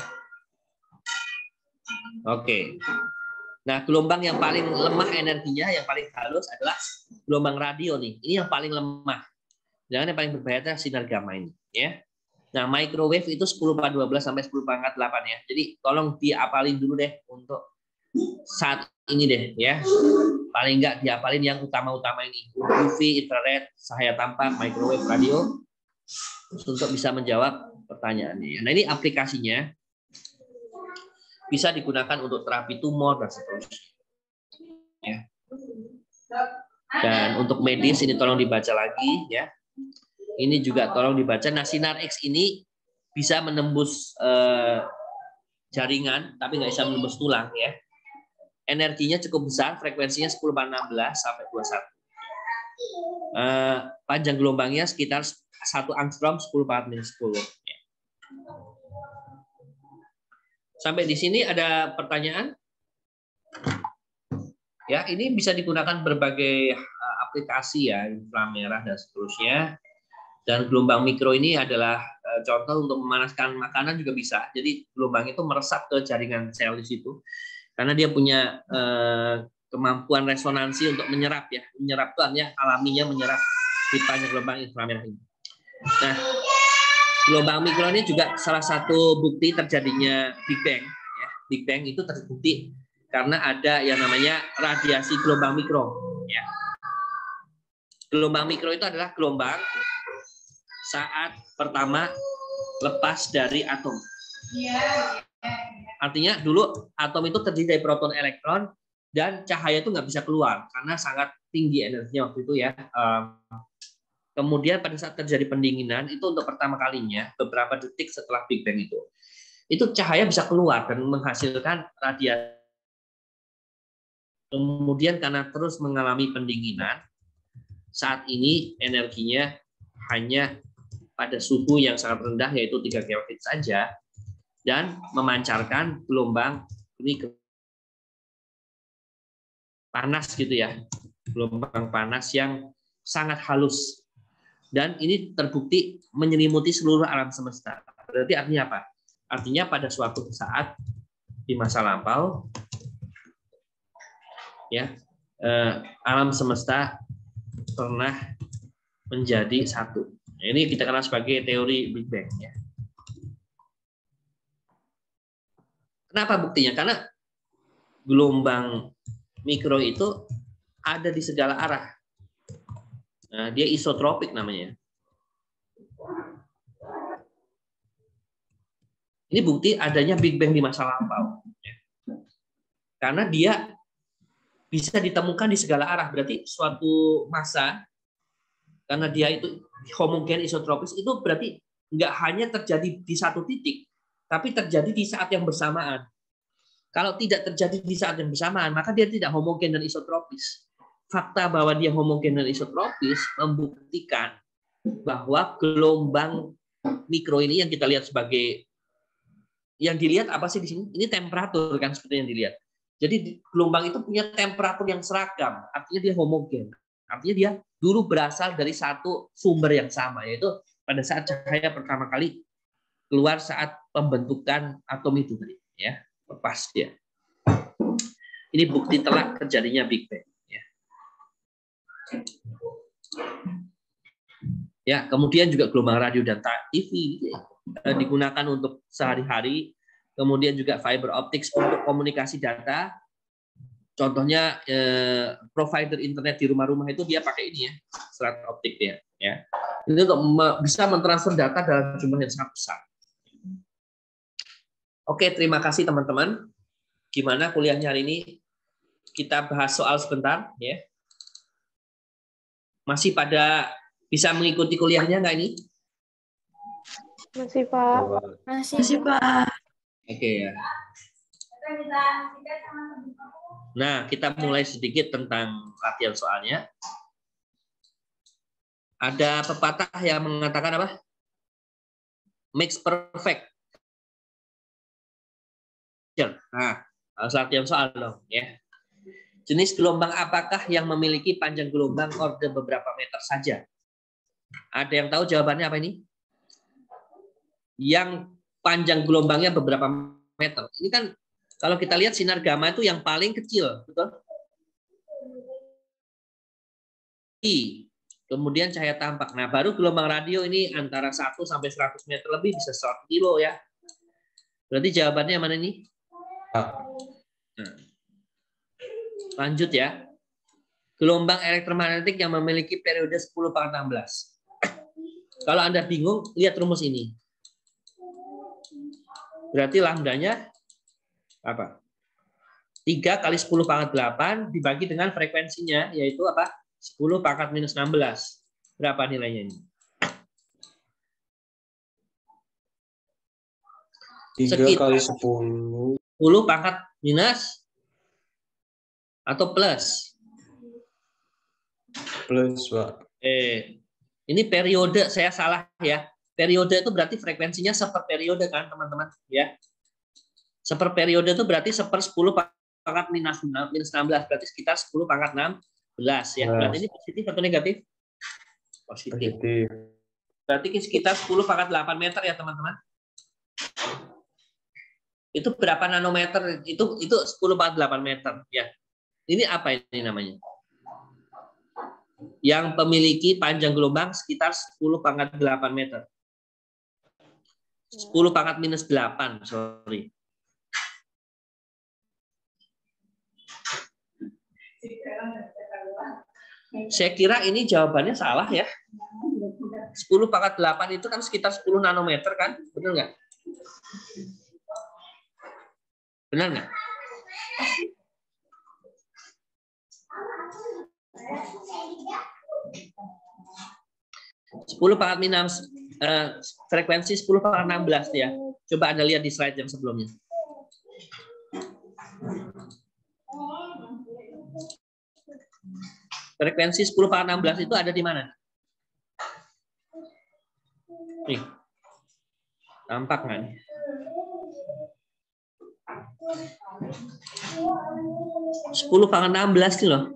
Oke. Nah, gelombang yang paling lemah energinya, yang paling halus adalah gelombang radio nih. Ini yang paling lemah. Jangan yang paling berbahaya adalah sinar gamma ini, ya. Nah, microwave itu sepuluh pangkat dua belas sampai sepuluh pangkat delapan ya. Jadi tolong diapalin dulu deh untuk saat ini deh, ya. Paling enggak diapalin yang utama-utama ini. U V, infrared, cahaya tampak, microwave, radio, untuk bisa menjawab pertanyaannya. Nah, ini aplikasinya. Bisa digunakan untuk terapi tumor dan seterusnya. Ya. Dan untuk medis ini tolong dibaca lagi ya. Ini juga tolong dibaca. Nah, sinar X ini bisa menembus eh, jaringan, tapi nggak bisa menembus tulang ya. Energinya cukup besar, frekuensinya sepuluh pangkat enam belas sampai dua puluh satu. Eh, panjang gelombangnya sekitar satu angstrom sepuluh pangkat minus sepuluh. Ya. Sampai di sini ada pertanyaan? Ya, ini bisa digunakan berbagai aplikasi ya, inframerah dan seterusnya. Dan gelombang mikro ini adalah contoh untuk memanaskan makanan juga bisa. Jadi gelombang itu meresap ke jaringan sel di situ. Karena dia punya eh, kemampuan resonansi untuk menyerap ya. Menyerap itu artinya alaminya menyerap di panjang gelombang inframerah ini. Nah, gelombang mikro ini juga salah satu bukti terjadinya Big Bang. Ya, Big Bang itu terbukti karena ada yang namanya radiasi gelombang mikro. Ya. Gelombang mikro itu adalah gelombang saat pertama lepas dari atom. Artinya dulu atom itu terdiri dari proton, elektron, dan cahaya itu nggak bisa keluar karena sangat tinggi energinya waktu itu ya. Kemudian pada saat terjadi pendinginan, itu untuk pertama kalinya, beberapa detik setelah Big Bang itu, itu cahaya bisa keluar dan menghasilkan radiasi. Kemudian karena terus mengalami pendinginan, saat ini energinya hanya pada suhu yang sangat rendah, yaitu tiga Kelvin saja, dan memancarkan gelombang ini panas gitu ya, gelombang panas yang sangat halus. Dan ini terbukti menyelimuti seluruh alam semesta. Berarti artinya apa? Artinya pada suatu saat di masa lampau, ya eh, alam semesta pernah menjadi satu. Ini kita kenal sebagai teori Big Bang. Ya. Kenapa buktinya? Karena gelombang mikro itu ada di segala arah. Nah, dia isotropik namanya. Ini bukti adanya Big Bang di masa lampau. Karena dia bisa ditemukan di segala arah. Berarti suatu masa, karena dia itu homogen isotropis, itu berarti nggak hanya terjadi di satu titik, tapi terjadi di saat yang bersamaan. Kalau tidak terjadi di saat yang bersamaan, maka dia tidak homogen dan isotropis. Fakta bahwa dia homogen dan isotropis membuktikan bahwa gelombang mikro ini yang kita lihat sebagai, yang dilihat apa sih di sini? Ini temperatur kan seperti yang dilihat. Jadi gelombang itu punya temperatur yang seragam, artinya dia homogen. Artinya dia dulu berasal dari satu sumber yang sama, yaitu pada saat cahaya pertama kali keluar saat pembentukan atom itu tadi, ya, lepas dia. Ini bukti telak terjadinya Big Bang. Ya, kemudian juga gelombang radio dan T V eh, digunakan untuk sehari-hari. Kemudian juga fiber optics untuk komunikasi data. contohnya eh, provider internet di rumah-rumah itu dia pakai ini ya, serat optik ya. ya. Ini untuk bisa mentransfer data dalam jumlah yang sangat besar. Oke, terima kasih teman-teman. Gimana kuliahnya hari ini? Kita bahas soal sebentar ya. Masih pada bisa mengikuti kuliahnya nggak ini? Masih, Pak. Masih, Masih Pak. Oke ya. Nah, kita mulai sedikit tentang latihan soalnya. Ada pepatah yang mengatakan apa? Makes perfect. Nah, harus latihan soal dong ya. Jenis gelombang apakah yang memiliki panjang gelombang orde beberapa meter saja? Ada yang tahu jawabannya apa ini? Yang panjang gelombangnya beberapa meter. Ini kan kalau kita lihat sinar gamma itu yang paling kecil, betul? I. Kemudian cahaya tampak. Nah, baru gelombang radio ini antara satu sampai seratus meter lebih bisa seratus kilo ya. Berarti jawabannya mana ini? A. Nah. Lanjut ya. Gelombang elektromagnetik yang memiliki periode sepuluh pangkat enam belas. Kalau Anda bingung, lihat rumus ini. Berarti lambdanya apa? tiga kali sepuluh pangkat delapan dibagi dengan frekuensinya, yaitu apa? sepuluh pangkat minus enam belas. Berapa nilainya ini? tiga kali sepuluh. sepuluh pangkat minus atau plus? Plus, Pak. Eh, ini periode, saya salah ya. Periode itu berarti frekuensinya seper periode kan, teman-teman? Ya. Seper periode itu berarti seper sepuluh pangkat minus enam belas, berarti sekitar sepuluh pangkat enam belas ya. Berarti ini positif atau negatif? Positif. Positif. Berarti sekitar sepuluh pangkat delapan meter ya, teman-teman. Itu berapa nanometer? Itu itu sepuluh pangkat delapan meter ya. Ini apa ini namanya? Yang memiliki panjang gelombang sekitar sepuluh pangkat delapan meter. sepuluh pangkat minus delapan, sorry. Saya kira ini jawabannya salah ya. sepuluh pangkat delapan itu kan sekitar sepuluh nanometer kan? Benar nggak? Benar nggak? sepuluh pangkat minus eh, frekuensi sepuluh pangkat enam belas ya. Coba Anda lihat di slide yang sebelumnya. Frekuensi sepuluh pangkat enam belas itu ada di mana? Nih. Tampak nggak nih? sepuluh pangkat enam belas nih loh.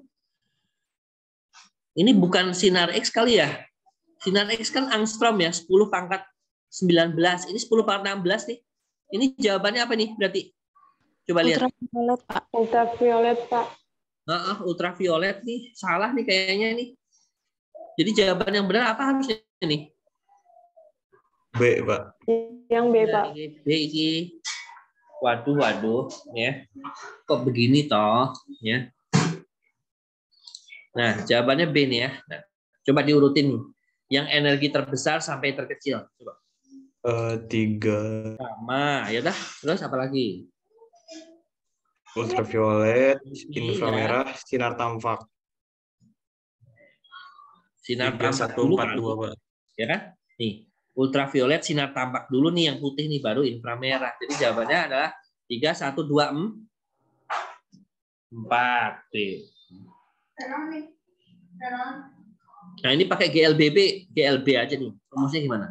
Ini bukan sinar X kali ya? Sinar X kan angstrom ya, sepuluh pangkat sembilan belas. Ini sepuluh pangkat enam belas nih. Ini jawabannya apa nih berarti? Coba lihat. Ultraviolet, Pak. Ultraviolet, Pak. Nah, ultraviolet nih. Salah nih kayaknya nih. Jadi jawaban yang benar apa harusnya nih? B, Pak. Yang B, Pak. B ini. Waduh, waduh. ya. Kok begini toh? ya. Nah, jawabannya B nih ya. Nah, coba diurutin nih. Yang energi terbesar sampai terkecil. Coba. Uh, tiga. Sama, ya dah. Terus apa lagi? Ultraviolet, inframerah, ya. Sinar tampak. Sinar tiga, tampak satu, dulu empat, kan? dua, Pak. Ya kan? Nih, ultraviolet sinar tampak dulu nih yang putih nih baru inframerah. Jadi jawabannya adalah tiga, satu, dua, empat. Nah, ini pakai G L B B, G L B aja nih. Rumusnya gimana?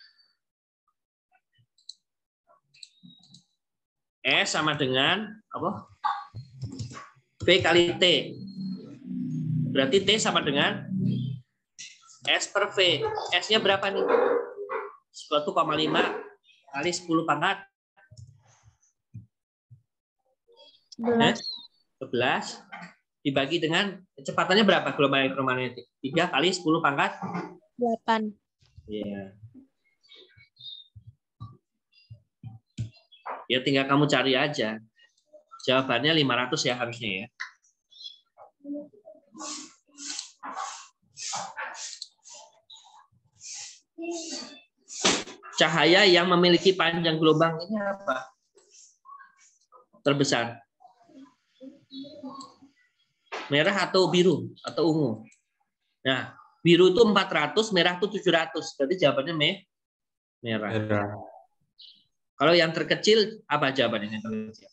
S sama dengan apa? V kali T. Berarti T sama dengan S per V. S-nya berapa nih? satu koma lima kali sepuluh pangkat sebelas. sebelas dibagi dengan kecepatannya berapa gelombang elektromagnetik? tiga kali sepuluh pangkat delapan. Iya. Ya tinggal kamu cari aja. Jawabannya lima ratus ya harusnya ya. Cahaya yang memiliki panjang gelombang ini apa? Terbesar. Merah atau biru atau ungu? Nah, biru itu empat ratus, merah itu tujuh ratus. Berarti jawabannya me merah. Merah. Kalau yang terkecil apa jawabannya yang terkecil?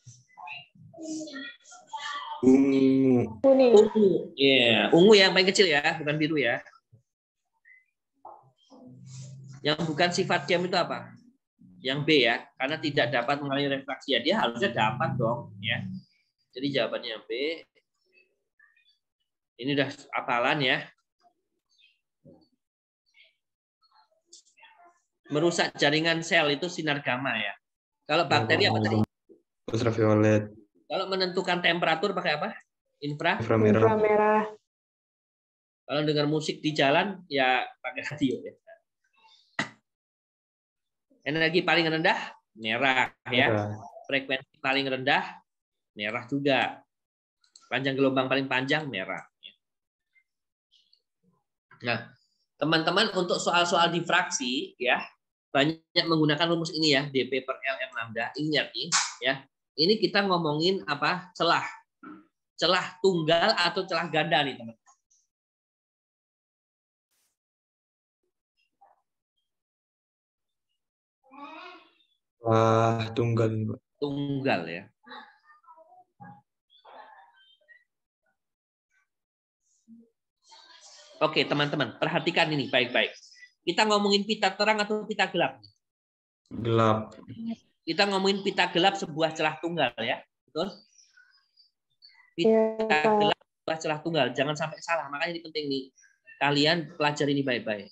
Ungu. Kuning. Ungu. Iya, ungu yang paling kecil ya, bukan biru ya. Yang bukan sifat diam itu apa? Yang B ya, karena tidak dapat mengalami refraksi. Ya, dia harusnya dapat dong, ya. Jadi jawabannya yang B. Ini udah hafalan ya. Merusak jaringan sel itu sinar gamma ya. Kalau bakteri apa tadi? Ultraviolet. Kalau menentukan temperatur pakai apa? Infra. Inframerah. Inframerah. Kalau dengar musik di jalan ya pakai radio ya. Energi paling rendah merah ya. Merah. Frekuensi paling rendah merah juga. Panjang gelombang paling panjang merah. Nah, teman-teman untuk soal-soal difraksi ya banyak menggunakan rumus ini ya, D P per L M lambda. Ingat nih ya. Ini kita ngomongin apa? Celah. Celah tunggal atau celah ganda nih, teman. Wah, tunggal. Tunggal ya. Oke, teman-teman, perhatikan ini baik-baik. Kita ngomongin pita terang atau pita gelap? Gelap. Kita ngomongin pita gelap sebuah celah tunggal ya. Betul? Iya, Pita Pak. gelap sebuah celah tunggal. Jangan sampai salah. Makanya ini penting nih. Kalian pelajari ini baik-baik.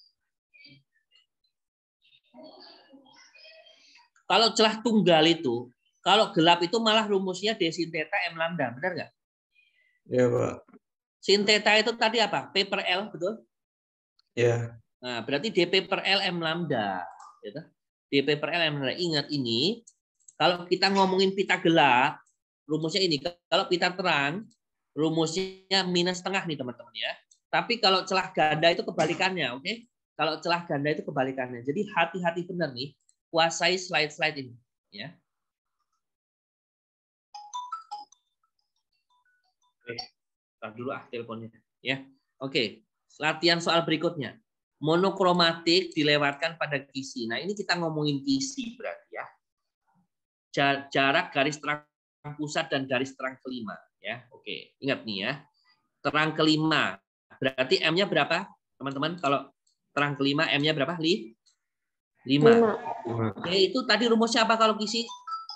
Kalau celah tunggal itu, kalau gelap itu malah rumusnya D sin theta M lambda. Benar nggak? Iya, Pak. Sin theta itu tadi apa? P per L, betul? Iya. Nah, berarti D P per L M lambda. Gitu. D P per L M lambda. Ingat ini, kalau kita ngomongin pita gelap, rumusnya ini. Kalau pita terang, rumusnya minus setengah nih teman-teman ya. Tapi kalau celah ganda itu kebalikannya, oke? Okay? Kalau celah ganda itu kebalikannya. Jadi hati-hati benar nih, kuasai slide-slide ini. Ya. Oke, tar dulu ah teleponnya. Ya, oke. Latihan soal berikutnya. Monokromatik dilewatkan pada kisi. Nah, ini kita ngomongin kisi berarti ya. Jarak garis terang pusat dan garis terang kelima. Ya, oke. Ingat nih ya. Terang kelima. Berarti M-nya berapa? Teman-teman, kalau terang kelima M-nya berapa? lima. Lima. Oke, itu tadi rumusnya apa kalau kisi?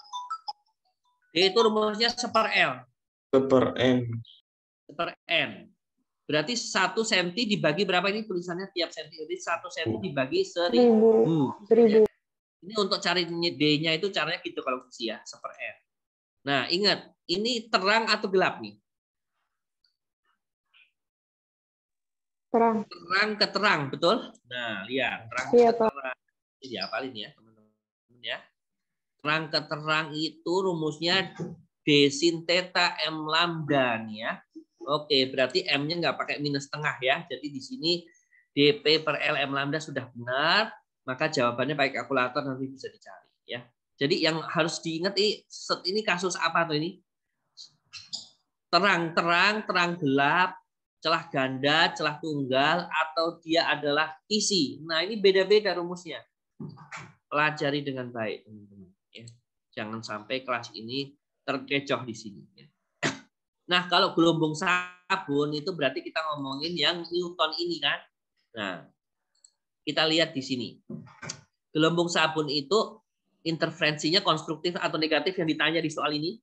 Itu rumusnya seper L. Per N. Seper N. Berarti satu senti dibagi berapa ini tulisannya tiap senti. Jadi satu senti dibagi seribu. Seribu. Seribu. Ini untuk cari D-nya itu caranya gitu kalau kisi ya, seper N. Nah, ingat, ini terang atau gelap nih? Terang. Terang ke terang, betul? Nah, lihat, terang Iya, ke Pak. terang. Ini diapalin ya, teman-teman ya. Terang ke terang itu rumusnya D sin theta M lambda nih ya. Oke, berarti M-nya nggak pakai minus setengah ya. Jadi di sini D P per L M lambda sudah benar, maka jawabannya pakai kalkulator nanti bisa dicari ya. Jadi yang harus diingat ini, ini kasus apa tuh ini? Terang-terang, terang gelap, celah ganda, celah tunggal, atau dia adalah isi. Nah, ini beda-beda rumusnya. Pelajari dengan baik, teman-teman. Ya. Jangan sampai kelas ini terkecoh di sini. Ya. Nah, kalau gelombang sabun itu berarti kita ngomongin yang Newton ini kan. Nah, kita lihat di sini. Gelombang sabun itu interferensinya konstruktif atau negatif yang ditanya di soal ini?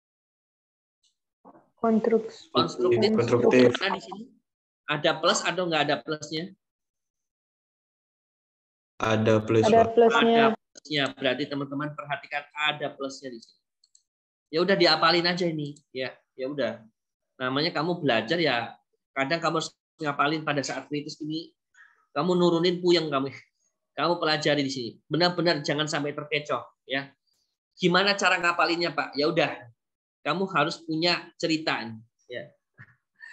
Konstruksi. Konstruktif. Konstruktif. Karena di sini ada plus atau nggak ada plusnya? Ada plus, Ada Pak. plusnya. Ada plusnya. Berarti teman-teman perhatikan ada plusnya di sini. Ya udah diapalin aja ini, ya. Ya udah. Namanya kamu belajar ya. Kadang kamu harus ngapalin pada saat kritis ini. Kamu nurunin puyeng kamu. Kamu pelajari di sini. Benar-benar jangan sampai terkecoh, ya. Gimana cara ngapalinnya, Pak? Ya udah. Kamu harus punya cerita, ya.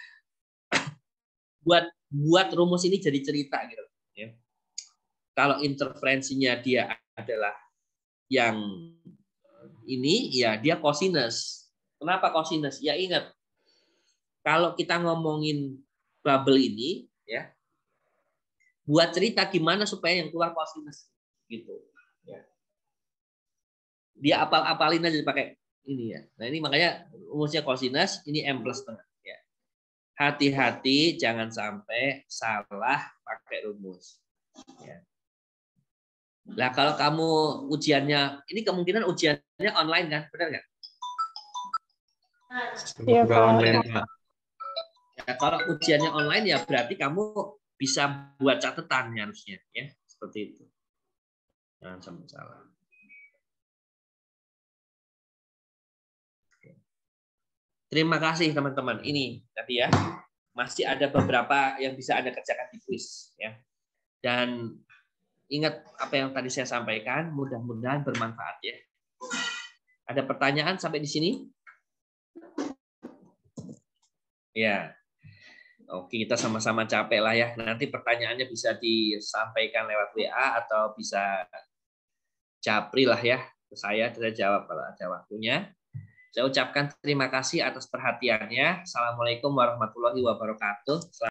buat buat rumus ini jadi cerita gitu ya. Kalau interferensinya dia adalah yang ini, ya dia cosinus. Kenapa cosinus? Ya ingat, kalau kita ngomongin bubble ini, ya, buat cerita gimana supaya yang keluar cosinus gitu. Ya. Dia apal-apalin aja pakai ini ya. Nah ini makanya rumusnya cosinus, ini M plus tengah. Ya. Hati-hati jangan sampai salah pakai rumus. Ya. Nah kalau kamu ujiannya, ini kemungkinan ujiannya online kan, benar nggak? Iya, Semoga Pak. online, Pak. Ya, kalau ujiannya online ya berarti kamu bisa buat catatan harusnya, ya seperti itu. Jangan sampai salah. Terima kasih teman-teman. Ini tadi ya masih ada beberapa yang bisa Anda kerjakan di quiz, ya. Dan ingat apa yang tadi saya sampaikan, mudah-mudahan bermanfaat ya. Ada pertanyaan sampai di sini? Ya. Oke, kita sama-sama capek lah ya. Nanti pertanyaannya bisa disampaikan lewat W A atau bisa japri lah ya ke saya, saya jawab kalau ada waktunya. Saya ucapkan terima kasih atas perhatiannya. Assalamualaikum warahmatullahi wabarakatuh.